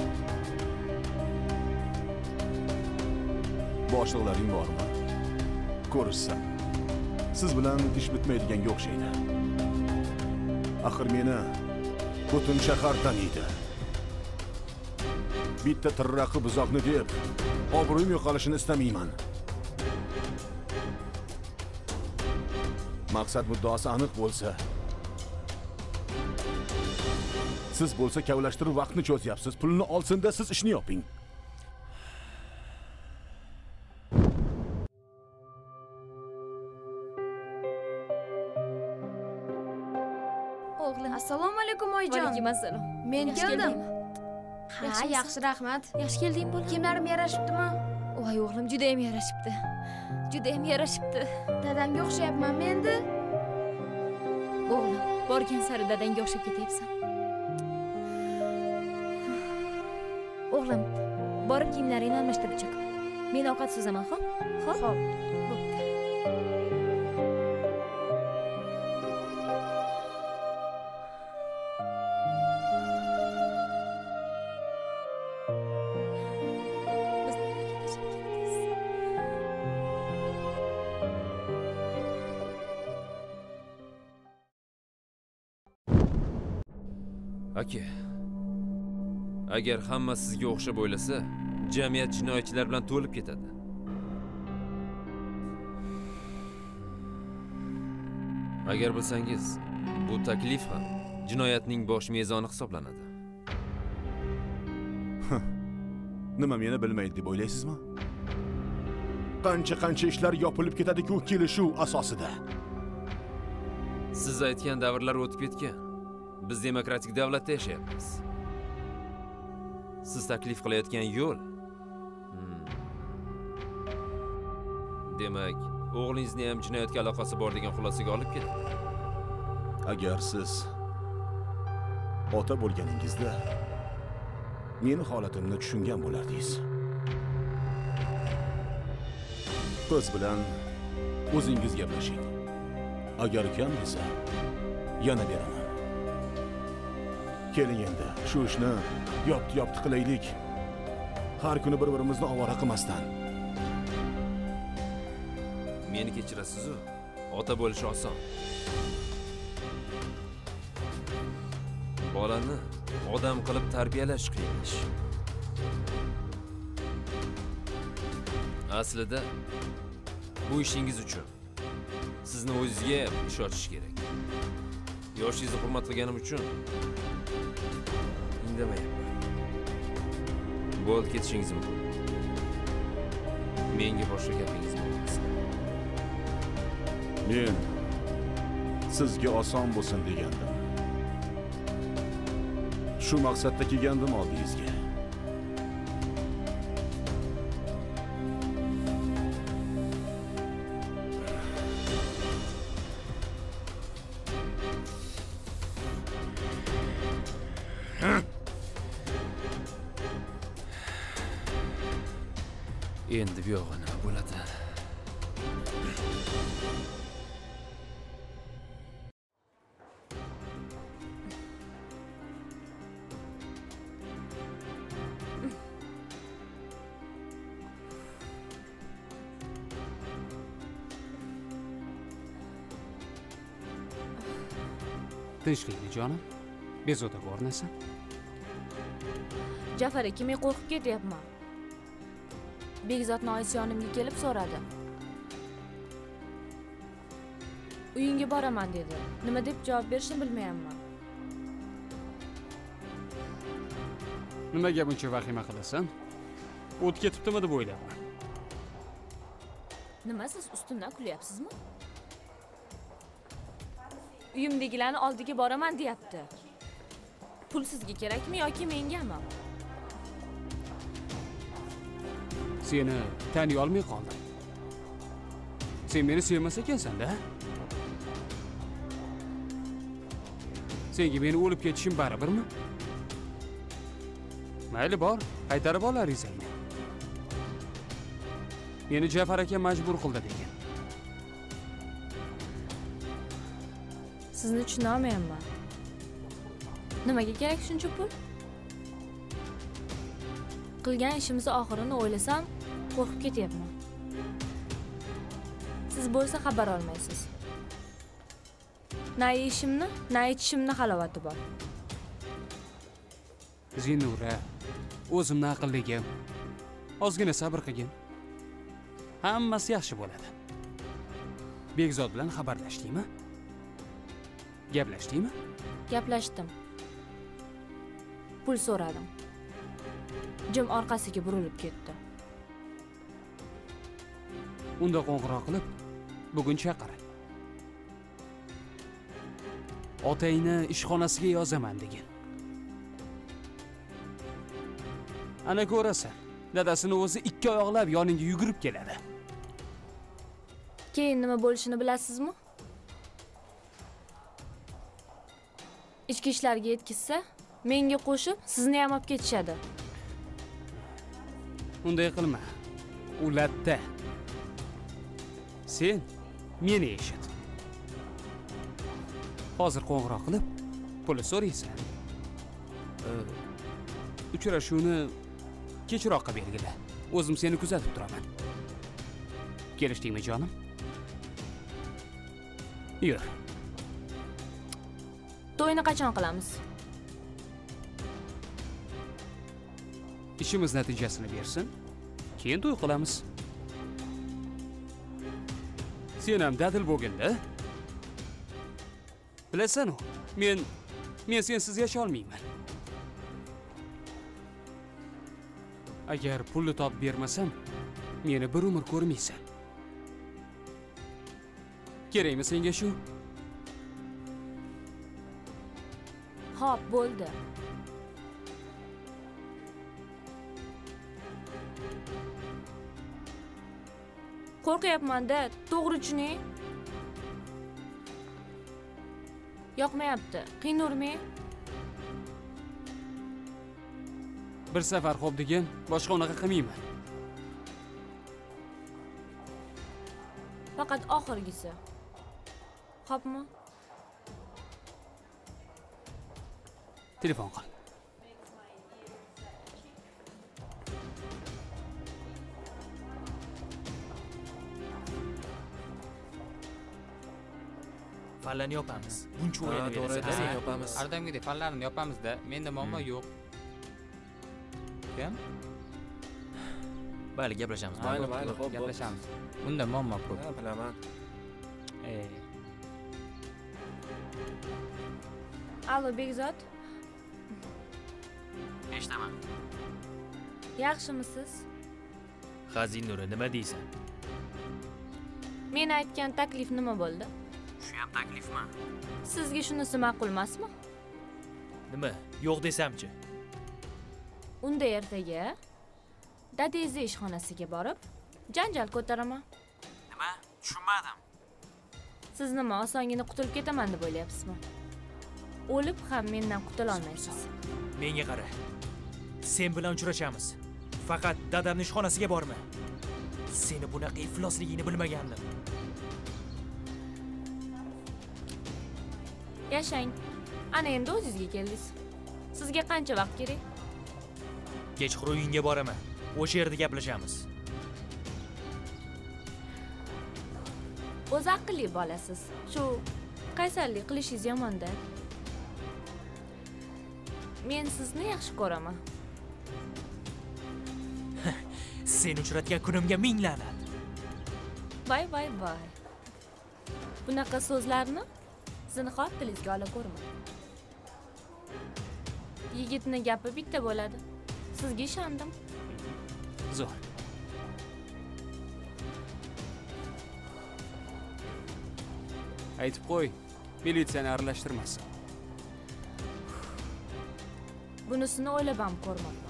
Boshliqlaring bormi? Ko'rishsam. Siz bilan ish bitmaydiganga o'xshaydi. Axir meni butun shahar taniydi. Bitta tirraqi buzoqni deb obro'yim yo'qolishini istamayman. Maqsad muddaosi aniq bo'lsa, siz bo'lsa kavlashtirib vaqtni cho'zyapsiz. Pulni olsin-da siz ishni yoping. O'g'lim. Assalomu alaykum oyijon. Va alaykum assalom. Men keldim. Ha, yaxshi, rahmat. Yaxshi kelding bola. Kiyimlarim yarashibdimi? Voy o'g'lim, juda ham yarashibdi. Juda ham yarashibdi. Dadamga o'xshayapman menda. O'g'lim, borgan sari dadangga o'xshab ketyapsan. O'g'lim, borib kiyimlaringni almashtirib chiq. Men ovqat so'zaman, xo'p? Xo'p. Xo'p. Aka, agar hamma sizga o'xshab o'ylasa, jamiyat jinoyatchilar bilan to'lib ketadi. Agar bilsangiz, bu taklif ham jinoyatning bosh mezoni hisoblanadi. Nima meni bilmaydi deb o'ylaysizmi? Qancha-qancha ishlar yopilib ketadi-ku kelishuv asosida. Siz aytgan davrlar o'tib ketgan. Biz demokratik davlatda yashayapmiz. Siz taklif qilayotgan yo'l. Hmm. Demak, o'g'lingizni ham jinoyatga aloqasi bor degan xulosaga olib ketadi. Agar siz ota bo'lganingizda meni holatimni tushungan bo'lardingiz. Qiz bilan o'zingiz gaplashing. Agar kam desa, yana beraman. Keling endi, shu ishni yopti-yopti qilaylik. Har kuni bir-birimizni ovora qilmasdan. Meni kechirasiz-ku, ota bo'lish oson. Bolani odam qilib tarbiyalash qiyin ish. Aslida bu ishingiz uchun sizni o'zingizga ish ochish kerak. Yoshingizni hurmat qilganim uchun indamayapman. Bo'ldi, ketishingiz mumkin. Menga boshqa gapingiz bo'lmasa. Men sizga oson bo'lsin degandim. Shu maqsadda kelgandim oldingizga. Endi bu yog'i nima bo'ladi? Tinchlikmi jonim? Bezovta ko'rinasan. Jafar aka, men qo'rqib ketyapman. Begzod Nois yonimga kelib so'radi. Uyingga boraman dedi. Nima deb javob berishni bilmayapman. Nimaga buncha vahima qilasan? O't ketibdimi deb o'ylayapman. Nima, siz ustimdan kulyapsizmi? Uyimdagilarni oldiga boraman deyapti. Pul sizga kerakmi yoki mengami? Seni taniy olmay qoldim. Sen meni sevmas ekansan-da. Senga meni o'lib ketishim baribirmi? Mayli bor, qaytarib ol arizangni. Meni Jafar aka majbur qildi degan. Sizni tushuna olmayapman. Nimaga kerak shuncha pul? Qilgan ishimizni oxirini o'ylasam, qo'rqib ketyapman. Siz bo'lsa xabar olmaysiz. Na yeyishimni, na ichishimni halovati bor. Zinura, o'zimni aqlligim. Ozgina sabr qilgin. Hammasi yaxshi bo'ladi. Begzod bilan xabarlashdingmi? Gaplashdingmi? Gaplashdim. Pul so'radim. Jim orqasiga burilib ketdi. Unda qo'ng'iroq qilib, bugun chaqir. Otangni ishxonasiga yozaman degan. Ana ko'rasan, dadasini o'zi ikki oyoqlab yoningga yugurib keladi. Keyin nima bo'lishini bilasizmi? Ichki ishlarga yetkizsa, menga qo'shib, sizni ham olib ketishadi. Unday qilma. U latta. Sen meni eshit. Hozir qo'ng'iroq qilib, pul so'raysan. Uchrashuvni kechroqqa belgila. O'zim seni kuzatib turaman. Kelishdingmi jonim? Yur. To'yni qachon qilamiz? Ishimiz natijasini bersin, keyin to'y qilamiz. Sen ham dadil bo'lganda. Bilasan-ku, men men sensiz yasha olmayman. Agar pulni topib bermasam, meni bir umr ko'rmaysan. Kerakmi senga shu? Xo'p, bo'ldi. Qo'rqyapman-da, to'g'ri tushuning. Yoqmayapti. Qiynurmi? Bir safar xo'p degan, boshqa unaqa qilmayman. Faqat oxirgisi. Xo'pmi? Telefon qil. Fallarni yopamiz. Buncha o'yinni berasiz. Yopamiz. Ardamgidek fallarni yopamiz-da. Menda muammo yo'q. Kim? Mayli, gaplashamiz. Mayli, mayli, xo'p, gaplashamiz. Bunda muammo ko'p. Ha, bilaman. Ey. Allo, Begzod. Eshitaman. Yaxshimisiz? Xazinura, nima deysan? Men aytgan taklif nima bo'ldi? Shu ham taklifmi? Sizga shunisi ma'qul emasmi? Nima? Yo'q desamchi? Unda ertaga dadangiz ishxonasiga borib, janjal ko'taraman. Nima? Tushunmadim. Siz nima, osongina qutulib ketaman deb o'ylayapsizmi? O'lib ham mendan qutula olmaysiz. Menga qara. Sen bilan uchrashamiz. Faqat dadamning ishxonasiga borma. Seni bunaqa iflosligingni bilmagandim. Yashang. Ana endi o'zingizga keldingiz. Sizga qancha vaqt kerak? Kechqurun uyingga boraman. O'sha yerda gaplashamiz. O'z aqlli bolasiz. Shu qaysarlik qilishingiz yomon-da. Men sizni yaxshi ko'raman. Seni uchratgan kunimga ming la'nat. Bay bay bay. Bunaqa so'zlarni zinhor tilingizga ola ko'rmang. Yigitning gapi bitta bo'ladi. Sizga ishondim. Zo'r. Aytib qo'y, militsiyani aralashtirmasin. Bunisini o'ylab ham ko'rmadim.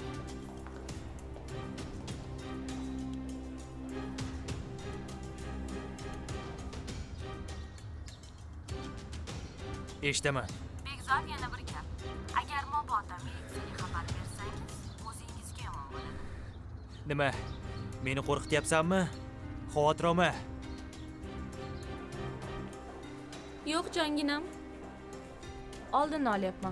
Eshitaman. Begzod, yana bir gap. Agar mabodo militsiyaga xabar bersangiz, o'zingizga yomon bo'ladi. Nima? Meni qo'rqityapsanmi? Xavotir olma. Yo'q, jonginam. Oldini olyapman.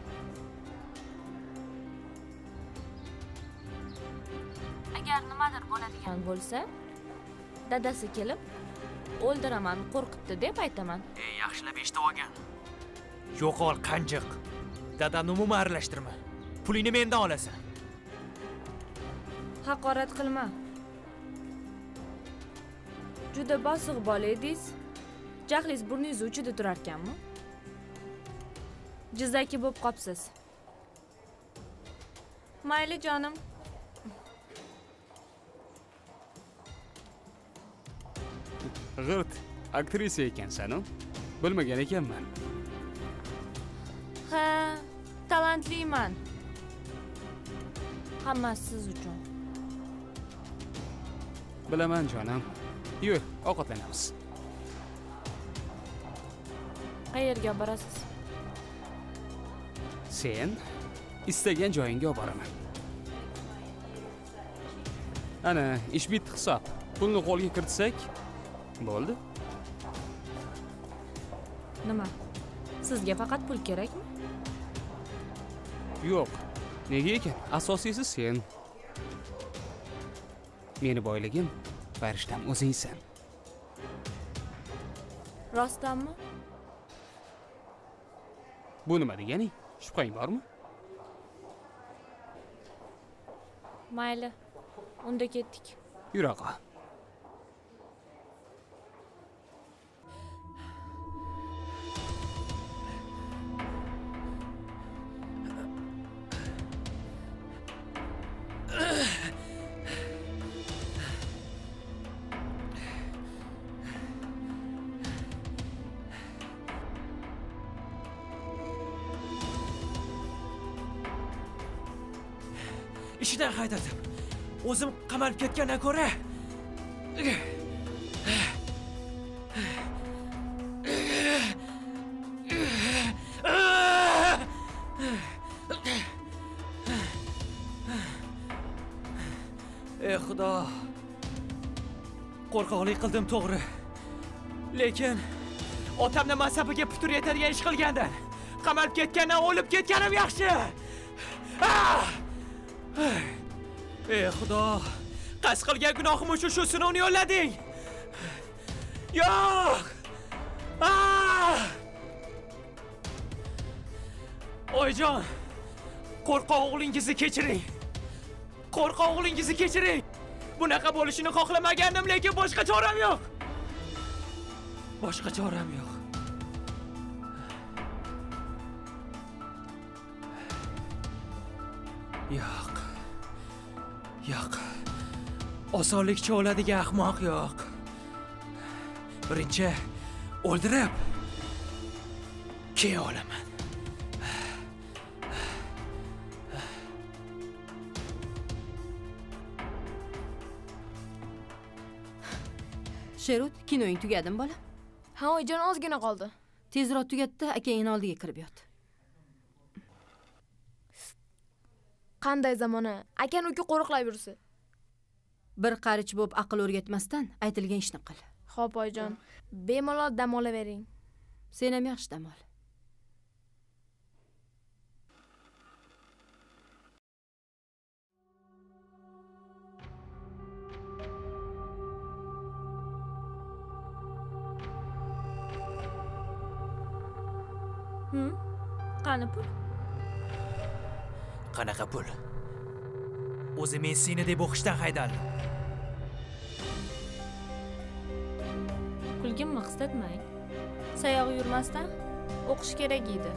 Agar nimadir bo'ladigan bo'lsa, dadasi kelib, o'ldiraman, qo'rqitdi deb aytaman. Ey, yaxshilab eshitib olgan. Yo'qol qanjiq. Dadamni umuman aralashtirma. Pulingni mendan olasan. Haqorat qilma. Juda bosiq bola edingiz. Jahlingiz burningiz uchida turar ekanmi? Jizzaki bo'lib qopsiz. Mayli jonim. G'irt, aktrisa ekansan-ku. Bilmagan ekanman. Ha, talantliman. Hammasi siz uchun. Bilaman jonim. Yur, ovqatlanamiz. Qayerga borasiz? Sen istagan joyingga olib boraman. Ana, ish bitdi hisob. Pulni qo'lga kiritsak, bo'ldi. Nima? Sizga faqat pul kerakmi? Yo'q. Nega ekan? Asosiysi sen. Meni boyligim farishtam o'zingsan. Rostdanmi? Bu nima degani? Shubhang bormi? Mayli. Unda ketdik. Yur aqa. Ishdan haydadim. O'zim qamalib ketgandan ko'ra. Ey Xudo. Qo'rqoqlik qildim to'g'ri. Lekin otamning masabiga putur yetadigan ish qilgandan qamalib ketgandan o'lib ketganim yaxshi. Ey Xudo, qasd qilgan gunohim uchun shu sinovni yo'llading. Yo'q! Oyjon, qo'rqoq o'g'lingizni kechiring. Qo'rqoq o'g'lingizni kechiring. Bunaqa bo'lishini xohlamagandim, lekin boshqa choram yo'q. Boshqa choram yo'q. Yo'q. Yo'q. Osonlikcha o'ladigan ahmoq yo'q. Birinchi o'ldirib, keyin olaman. Sherut, kinoing tugadimi, bola? Ha, oyijon, ozgina qoldi. Tezroq tugatdi, akangning oldiga kirib yot. Qanday zamona? Akan uka qo'riqlab yursa. Bir qarich bo'lib aql o'rgatmasdan aytilgan ishni qil. Xo'p, oyijon. Bemalol dam olavering. Sen ham yaxshi dam ol. Hm? Qani pul? Qanaqa pul? O'zi men seni deb o'qishdan haydaldim. Kulgimni qistatmang. Sayoq yurmasdan o'qish kerak edi.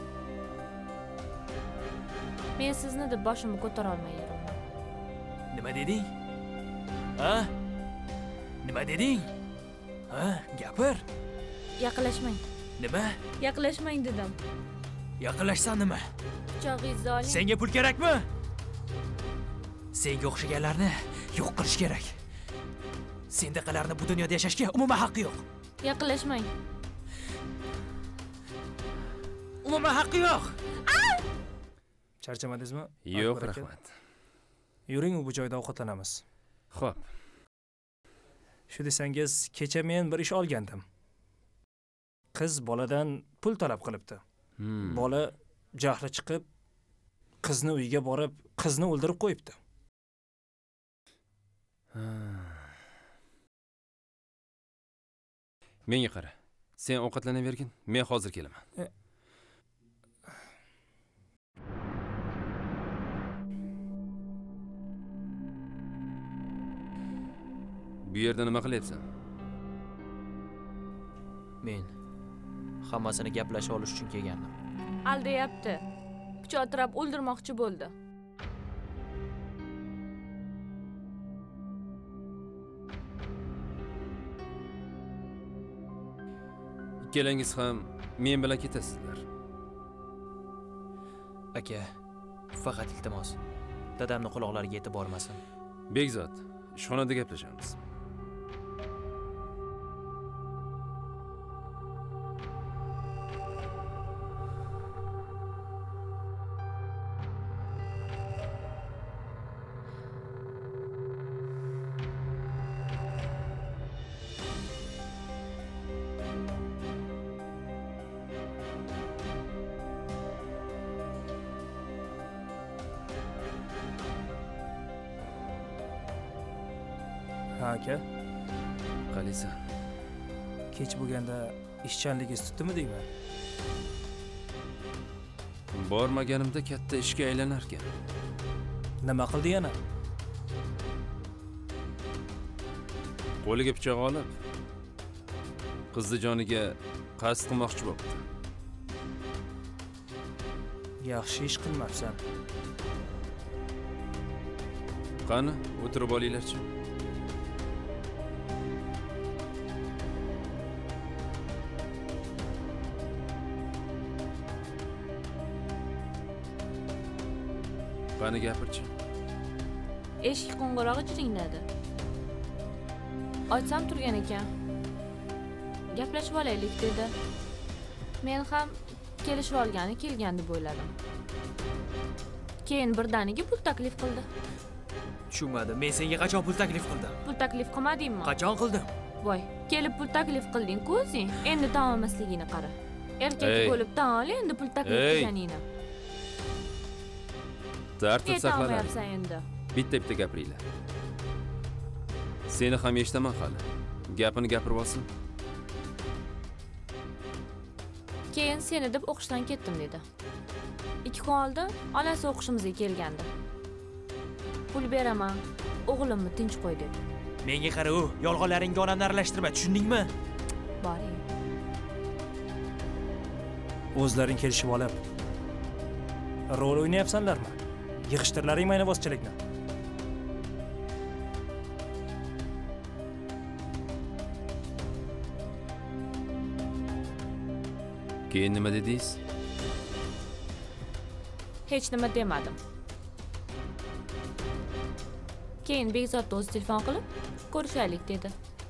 Men sizni deb boshimni ko'tara olmay yuraman. Nima deding? Ha? Nima deding? Ha, gapir. Yaqinlashmang. Nima? Yaqinlashmang dedim. Yaqinlashsam nima? Pichog'ingizni oling. Senga pul kerakmi? Senga o'xshaganlarni yo'q qilish kerak. Sendaqalarni bu dunyoda yashashga umuman haqqi yo'q. Yaqinlashmang. Umuman haqqi yo'q. Charchamadingizmi? Yo'q, rahmat. Yuring, bu joyda ovqatlanamiz. Xo'p. Shu desangiz, kecha men bir ish olgandim. Qiz boladan pul talab qilibdi. Hmm. Bola jahli chiqib, qizni uyiga borib, qizni o'ldirib qo'yibdi. Menga qara. Sen ovqatlanavergin, men hozir kelaman. E Bu yerda nima qilyapsan? Men hammasini gaplashib olish uchun kelgandim. Aldayapti. Pichoq tirab o'ldirmoqchi bo'ldi. Ikkalangiz ham men bilan ketasizlar. Aka, faqat iltimos, dadamni quloqlariga yetib bormasin. Bekzod, ishxonada gaplashamiz. Ha aka. Qalaysan? Kech bo'lganda ishchanligingiz tutdimi deyman? Bormaganimda katta ishga aylanar ekan. Nima qildi yana? Qo'liga pichoq olib, qizni joniga qasd qilmoqchi bo'ldi. Yaxshi ish qilmabsan. Qani, o'tirib olinglarchi. Qani gapirchi. Eshik qo'ng'irog'i jiringladi. Ochsam turgan ekan. Gaplashib olaylik dedi. Men ham kelishib olgani kelgan deb o'yladim. Keyin birdaniga pul taklif qildi. Tushunmadim. Men senga qachon pul taklif qildim? Pul taklif qilmadingmi? Qachon qildim? Voy, kelib pul taklif qilding-ku o'zing. Endi tan olmasligingni qara. Erkak bo'lib tan ol, endi pul taklif qilganingni. Tartib saqlanar. endi. Bitta-bitta gapiringlar. Seni ham eshitaman hali. Gapini gapirib olsin. Keyin seni deb o'qishdan ketdim dedi. Ikki kun oldin onasi o'qishimizga kelgandi. Pul beraman, o'g'limni tinch qo'y dedi. Menga qara, u yolg'onlaringga onamni aralashtirma, tushundingmi? Boring. O'zlaring kelishib olib rol o'ynayapsanlarmi? Yig'ishtirlaring maynavozchilikni. Keyin nima dedingiz? Hech nima demadim. Keyin Bekzodga o'zi telefon qilib, ko'rishaylik dedi.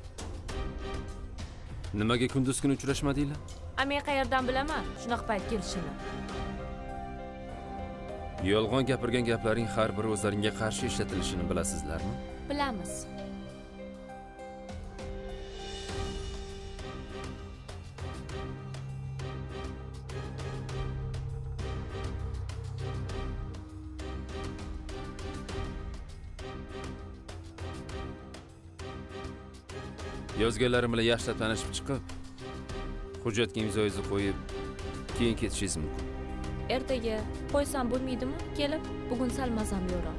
Nimaga kunduz kuni uchrashmadinglar? A men qayerdan bilaman shunaqa payt kelishini? Yolg'on gapirgan gaplaring har biri o'zlaringga qarshi ishlatilishini bilasizlarmi? Bilamiz. Yozganlarim bilan yaxshilab tanishib chiqib, hujjatga imzoingizni qo'yib, keyin ketishingiz mumkin. Ertaga qo'ysam bo'lmaydimi? Kelib, bugun sal mazam yo'ram.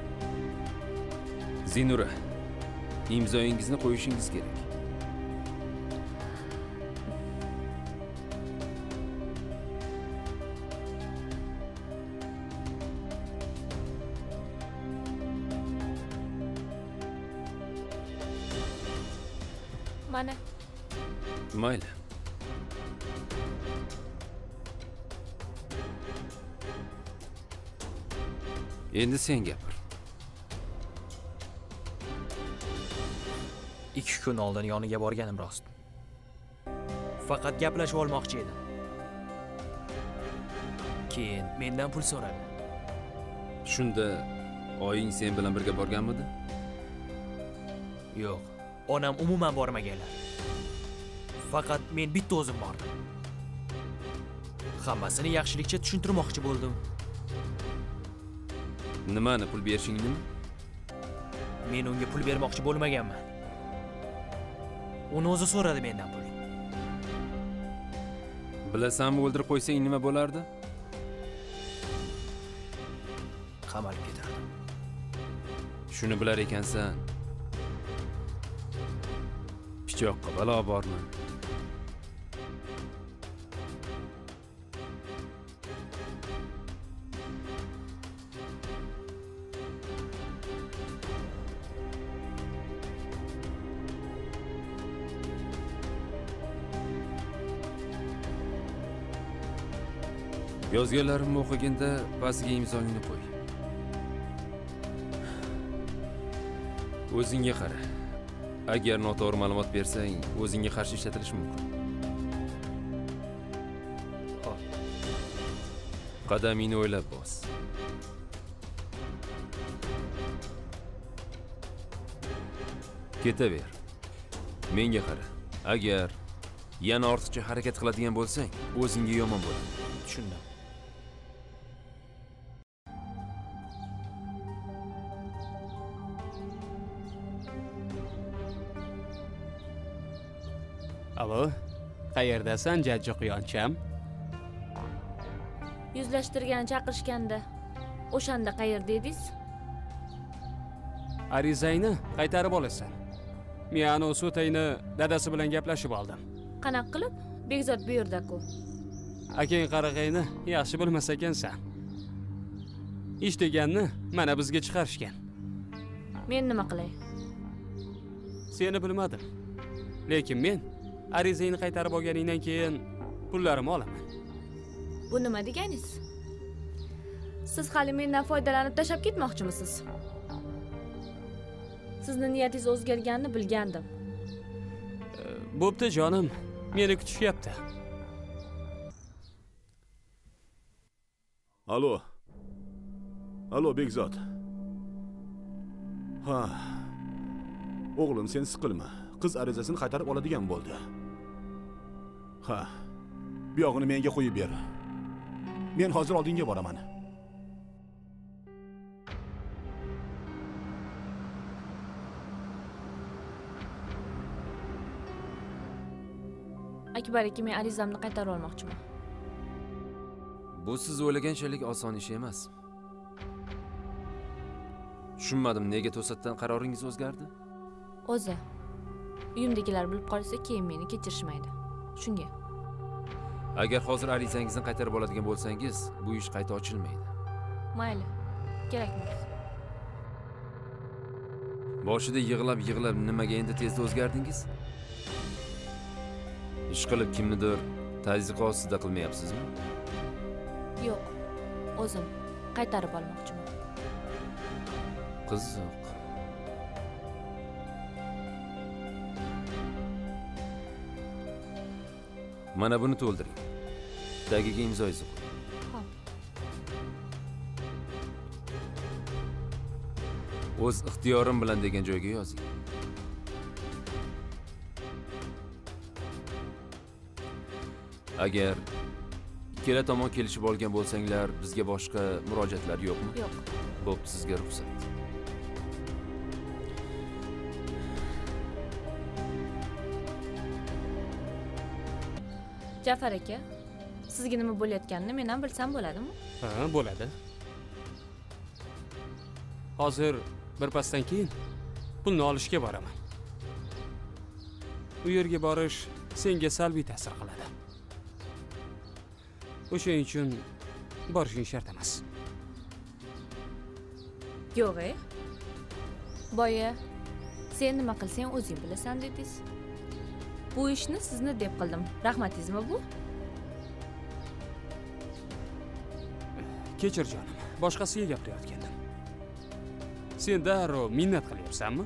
Zinura, imzoingizni qo'yishingiz kerak. Mana. Mayli. Endi sen gapir. Ikki kun oldin yoniga borganim rost. Faqat gaplashib olmoqchi edim. Keyin mendan pul so'radi. Shunda oying sen bilan birga borganmidi? Yo'q, onam umuman bormaganlar. Faqat men bitta o'zim bordim. Hammasini yaxshilikcha tushuntirmoqchi bo'ldim. Nimani, pul berishingnimi? Men unga pul bermoqchi bo'lmaganman. Uni o'zi so'radi mendan pul. Bilasanmi, o'ldirib qo'ysang nima bo'lardi? Qamalib ketardim. Shuni bilar ekansan. Pichoqqa balo bormi? Yozganlarimni o'qiganda pastiga imzongni qo'y. O'zingga qara. Agar noto'g'ri ma'lumot bersang, o'zingga qarshi ishlatilishi mumkin. Xo'p. Qadamingni o'ylab bos. Ketaver. Menga qara. Agar yana ortiqcha harakat qiladigan bo'lsang, o'zingga yomon bo'ladi. Tushundim. Alo, qayerdasan, jajji quyoncham? Yuzlashtirgani chaqirishganda, o'shanda qayerda edingiz? Arizangni qaytarib olasan. Men ana Sotayni dadasi bilan gaplashib oldim. Qanaqa qilib? Begzod bu yerda-ku. Akang qarag'ayni yaxshi bilmas ekansan. Ish deganni mana bizga chiqarishgan. Men nima qilay? Seni bilmadim. Lekin men arizangni qaytarib olganingdan keyin pullarimni olaman. Bu nima deganingiz? Siz hali mendan foydalanib tashab ketmoqchimisiz? Sizni niyatingiz o'zgarganini bilgandim. Bo'pti jonim, meni kutishyapti. Alo. Alo Begzod. Ha. O'g'lim, sen siqilma. Qiz arizasini qaytarib oladigan bo'ldi. Ha. Bu yog'ini menga qo'yib ber. Men hozir oldinga boraman. Akbar aka, men arizamni qaytarib olmoqchiman. Bu siz o'ylaganchalik oson ish emas. Tushunmadim, nega to'satdan qaroringiz o'zgardi? O'zi, uyimdagilar bilib qolsa, keyin meni kechirishmaydi. Shunga. Agar hozir arizangizni qaytarib oladigan bo'lsangiz, bu ish qayta ochilmaydi. Mayli, kerak emas. Boshida yig'lab-yig'lab nimaga endi tezda o'zgardingiz? Ish qilib kimnidir tazyiq ostida qilmayapsizmi? Yo'q, o'zim qaytarib olmoqchiman. Qiziq. Mana buni to'ldiring. Tagiga imzoingizni qo'ying. Xo'p. O'z ixtiyorim bilan degan joyga yozing. Agar ikkala tomon kelishib olgan bo'lsanglar, bizga boshqa murojaatlar yo'qmi? Yo'q. Bo'pti, sizga ruxsat. Jafar aka, sizga nima bo'layotganini men ham bilsam bo'ladimi? Ha, bo'ladi. Hozir bir pasdan keyin pulni olishga boraman. U yerga borish senga salbiy ta'sir qiladi. O'shaning uchun borishing shart emas. Yo'q-e. Boya, sen nima qilsang o'zing bilasan dedingiz. Bu ishni sizni deb qildim. Rahmatingizmi bu? Kechir jonim, boshqasiga gapirayotgandim. Sen darrov minnat qilyapsanmi?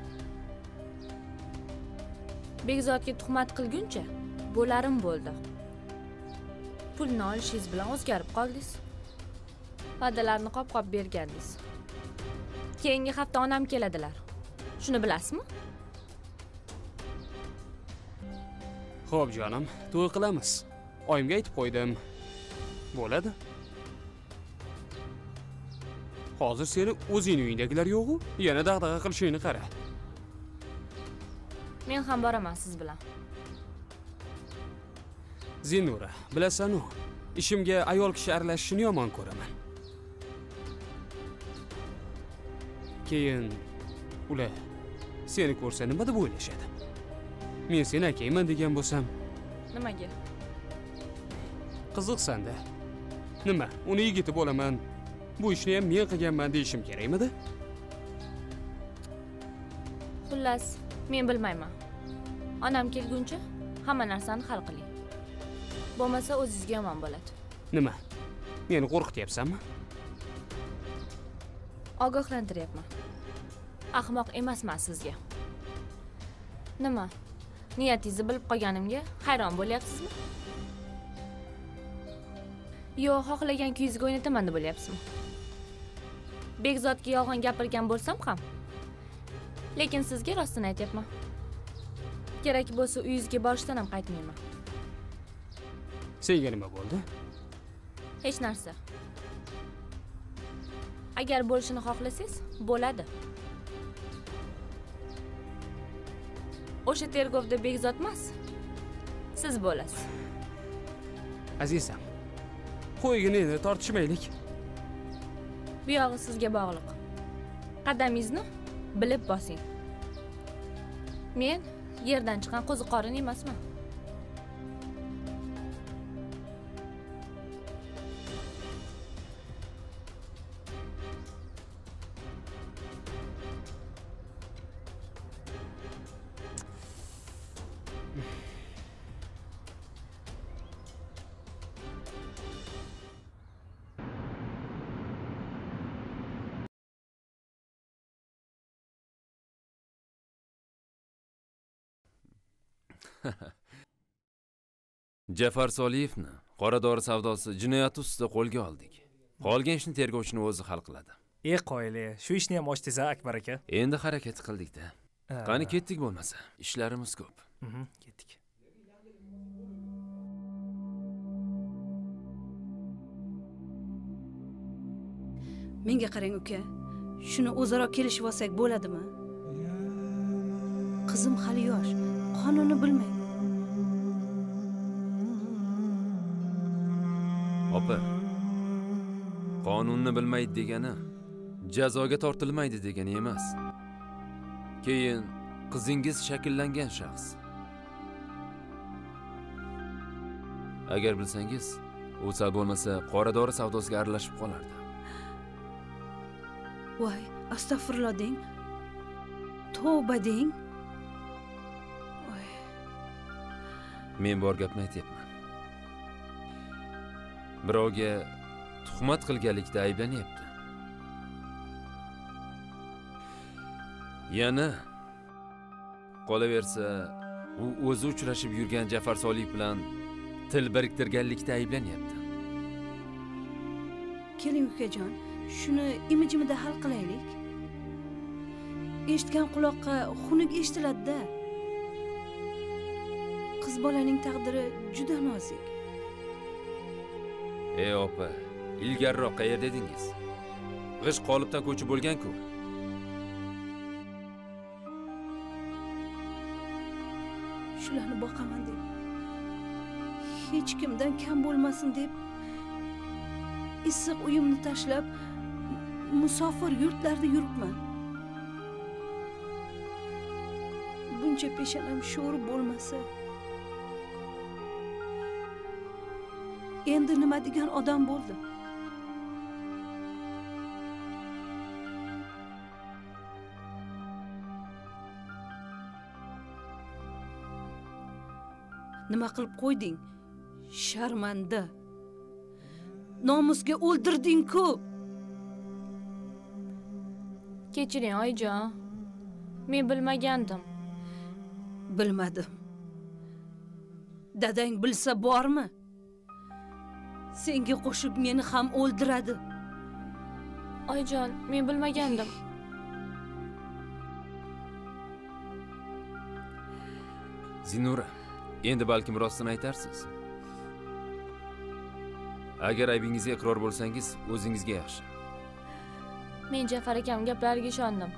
Begzodga tuhmat qilguncha bo'larim bo'ldi. Pulni olishingiz bilan o'zgarib qoldingiz. Va'dalarni qop-qop bergandingiz. Keyingi hafta onam keladilar. Shuni bilasizmi? Xo'p jonim, to'y qilamiz. Oyimga aytib qo'ydim. Bo'ladi. Hozir seni o'zing uyingdagilar yo'q-ku, yana dag'dag'a qilishingni qara. Men ham boraman siz bilan. Zinura, bilasan-ku, ishimga ayol kishi aralashishini yomon ko'raman. Keyin ular seni ko'rsa nima deb o'ylashadi? Men seni akayman degan bo'lsam, nimaga? Qiziqsan-da. Nima? Uni yigiti bo'laman. Bu ishni ham men qilganman deyishim kerakmidi? Xullas, men bilmayman. Onam kelguncha hamma narsani hal qiling. Bo'lmasa o'zingizga yomon bo'ladi. Nima? Meni qo'rqityapsanmi? Ogohlantiryapman. Ahmoq emasman sizga. Nima? Niyatingizni bilib qolganimga hayron bo'lyapsizmi? Yo, xohlagan kuyingizga o'ynataman deb bo'lyapsizmi? Begzodga yolg'on gapirgan bo'lsam ham, lekin sizga rostini aytyapman. Kerak bo'lsa uyingizga borishdan ham qaytmayman. Senga nima bo'ldi? Hech narsa. Agar bo'lishini xohlasangiz, bo'ladi. O'sha tergovda Begzod emas, siz bo'lasiz. Azizam, qo'ygin endi, tortishmaylik. Bu yog'i sizga bog'liq. Qadamingizni bilib bosing. Men yerdan chiqqan qo'ziqorin emasman. Jafar Soliyevni qora dori savdosi jinoyati ustida qo'lga oldik. Qolgan ishni tergovchining o'zi hal qiladi. Ey qoyili, shu ishni ham ochdingiz Akbar aka. Endi harakat qildik-da. Qani ketdik bo'lmasa, ishlarimiz ko'p. Mhm, ketdik. Menga qarang uka, shuni o'zaro kelishib olsak bo'ladimi? Qizim hali yosh, qonunni bilmaydi. Opa, qonunni bilmaydi degani jazoga tortilmaydi degani emas. Keyin qizingiz shakllangan shaxs. Agar bilsangiz, u sal bo'lmasa qora dori savdosiga aralashib qolardi. Voy, astag'firulloh deng. Tavba deng. Men bor gapni aytyapman. Birovga tuhmat qilganlikda ayblanyapti. Yana qolaversa, u o'zi uchrashib yurgan Jafar Soliyev bilan til biriktirganlikda ayblanyapti. Keling ukajon, shuni imijimida hal qilaylik. Eshitgan quloqqa xunuk eshitiladi-da. Qiz bolaning taqdiri juda nozik. Ey opa, ilgariroq qayerda edingiz? G'ish qolipdan ko'chib bo'lgan-ku. Shularni boqaman deb, hech kimdan kam bo'lmasin deb, issiq uyimni tashlab musofir yurtlarda yuribman. Buncha peshonam sho'r bo'lmasa, endi nima degan odam bo'ldim? Nima qilib qo'yding? Sharmanda. Nomusga o'ldirding-ku. Kechiring oyijon. Men bilmagandim. Bilmadim. Dadang bilsa bormi? Senga qo'shib meni ham o'ldiradi. Oyijon, men bilmagandim. Zinura, endi balkim rostini aytarsiz. Agar aybingizga iqror bo'lsangiz, o'zingizga yaxshi. Men Jafar akam gaplariga ishondim.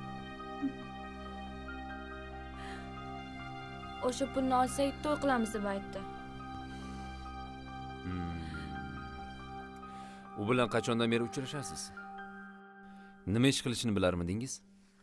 O'sha pulni olsak, to'y qilamiz deb aytdi. U bilan qachondan beri uchrashasiz? Nima ish qilishini bilarmidingiz?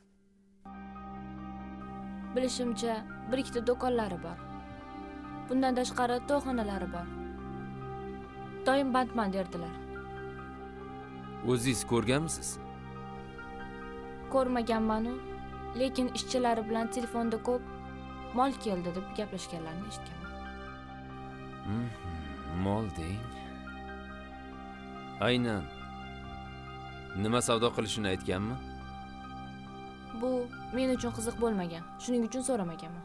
Bilishimcha, bir ikkita do'konlari bor. Bundan tashqari to'yxonalari bor. Doim bandman derdilar. O'zingiz ko'rganmisiz? Ko'rmaganman-u, lekin ishchilari bilan telefonda ko'p mol keldi deb gaplashganlarni eshitganman. Mol deng. Aynan nima savdo qilishini aytganmi? Bu men uchun qiziq bo'lmagan. Shuning uchun so'ramaganman.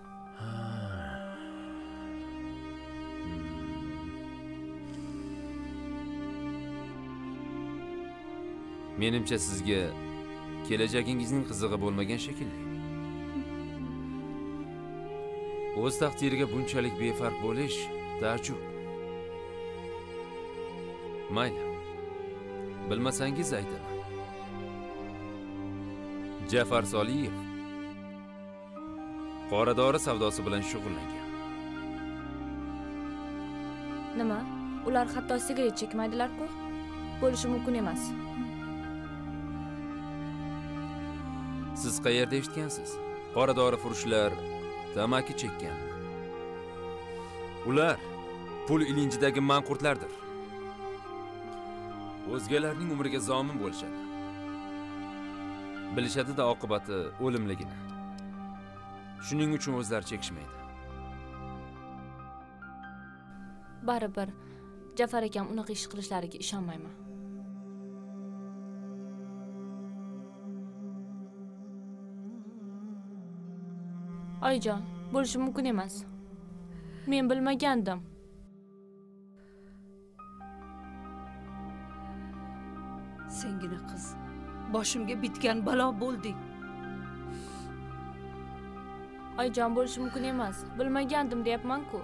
Menimcha sizga kelajagingizning qizig'i bo'lmagan shekilli. O'z taqdiriga bunchalik befarq bo'lish ta'jub. Mayli. Bilmasangiz aytaman. Jafar Soliyev qora dori savdosi bilan shug'ullangan. Nima? Ular hatto sigaret chekmaydilar-ku. Bo'lishi mumkin emas. Siz qayerda eshitgansiz? Qora dorifurushlar tamaki chekkan. Ular pul ilinjidagi manqurtlardir. O'zgalarning umriga zomin bo'lishadi. Bilishadi-da oqibati o'limligini. Shuning uchun o'zlari chekishmaydi. Baribir Jafar akam unaqa ish qilishlariga ishonmayman. Oyijon, bo'lishi mumkin emas. Men bilmagandim. Sengina qiz, boshimga bitgan balo bo'lding. Oyijon, bo'lishi mumkin emas. Bilmagandim deyapman-ku.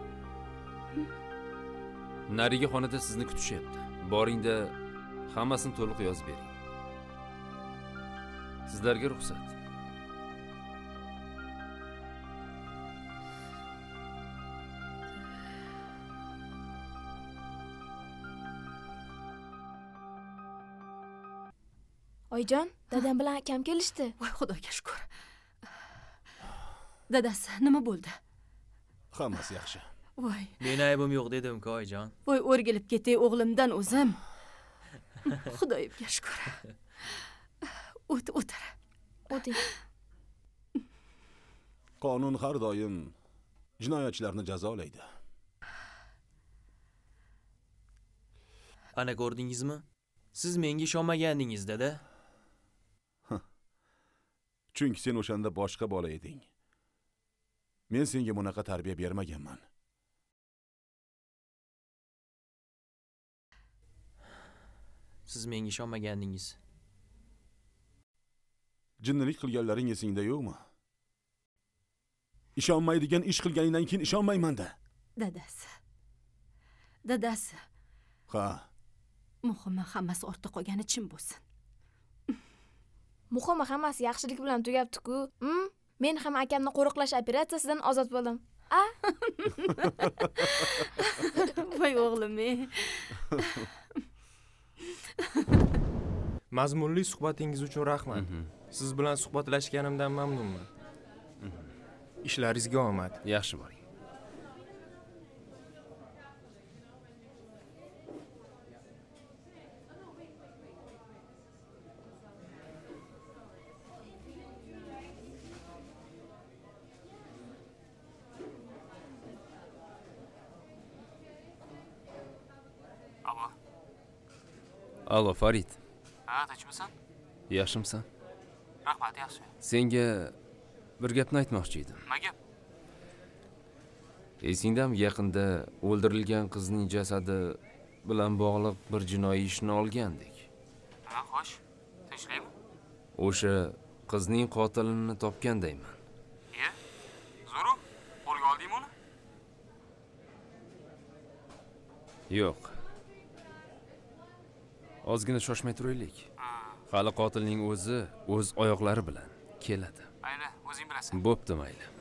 Narigi xonada sizni kutishyapti. Boringda hammasini to'liq yozib bering. Sizlarga ruxsat. Oyijon, dadam bilan akam kelishdi. Voy, Xudoga shukr. Dadasi, nima bo'ldi? Hammasi yaxshi. Voy. Men aybim yo'q dedim-ku, oyijon. Voy, o'rgilib ketay o'g'limdan o'zim. Xudoyimga shukr. O't, o'tir. O'ting. Qonun har doim jinoyatchilarni jazolaydi. Ana ko'rdingizmi? Siz menga ishonmagandingiz, dada. Chunki sen o'shanda boshqa bola eding. Men senga bunaqa tarbiya bermaganman. Siz menga ishonmagandingiz. Jinnilik qilganlaring esingda yo'qmi? Ishonmaydigan ish qilganingdan keyin ishonmayman-da. Dadasi. Dadasi. Ha. Muhimi hammasi ortda qolgani chin bo'lsin. Muhimi hammasi yaxshilik bilan tugabdi-ku. Hm? Men ham akamni qo'riqlash operatsiyasidan ozod bo'ldim. A? Voy o'g'lim-ey. Mazmunli suhbatingiz uchun rahmat. Siz bilan suhbatlashganimdan mamnunman. Ishlaringizga omad. Yaxshi bo'ling. Alo. Alo, Farid. Ha, tinchmisan? Yaxshimisan? Rahmat, yaxshi. Senga bir gapni aytmoqchi edim. Nima gap? Esingdami, yaqinda o'ldirilgan qizning jasadi bilan bog'liq bir jinoiy ishni olgandik. Ha, xo'sh. Tinchlikmi? O'sha qizning qotilini topgandayman. Ye? Zo'ru, qo'lga oldingmi uni? Yo'q. Ozgina shoshmay turaylik. Hali qotilning o'zi o'z oyoqlari bilan keladi. Mayli, o'zing bilasan. Bo'pti, mayli.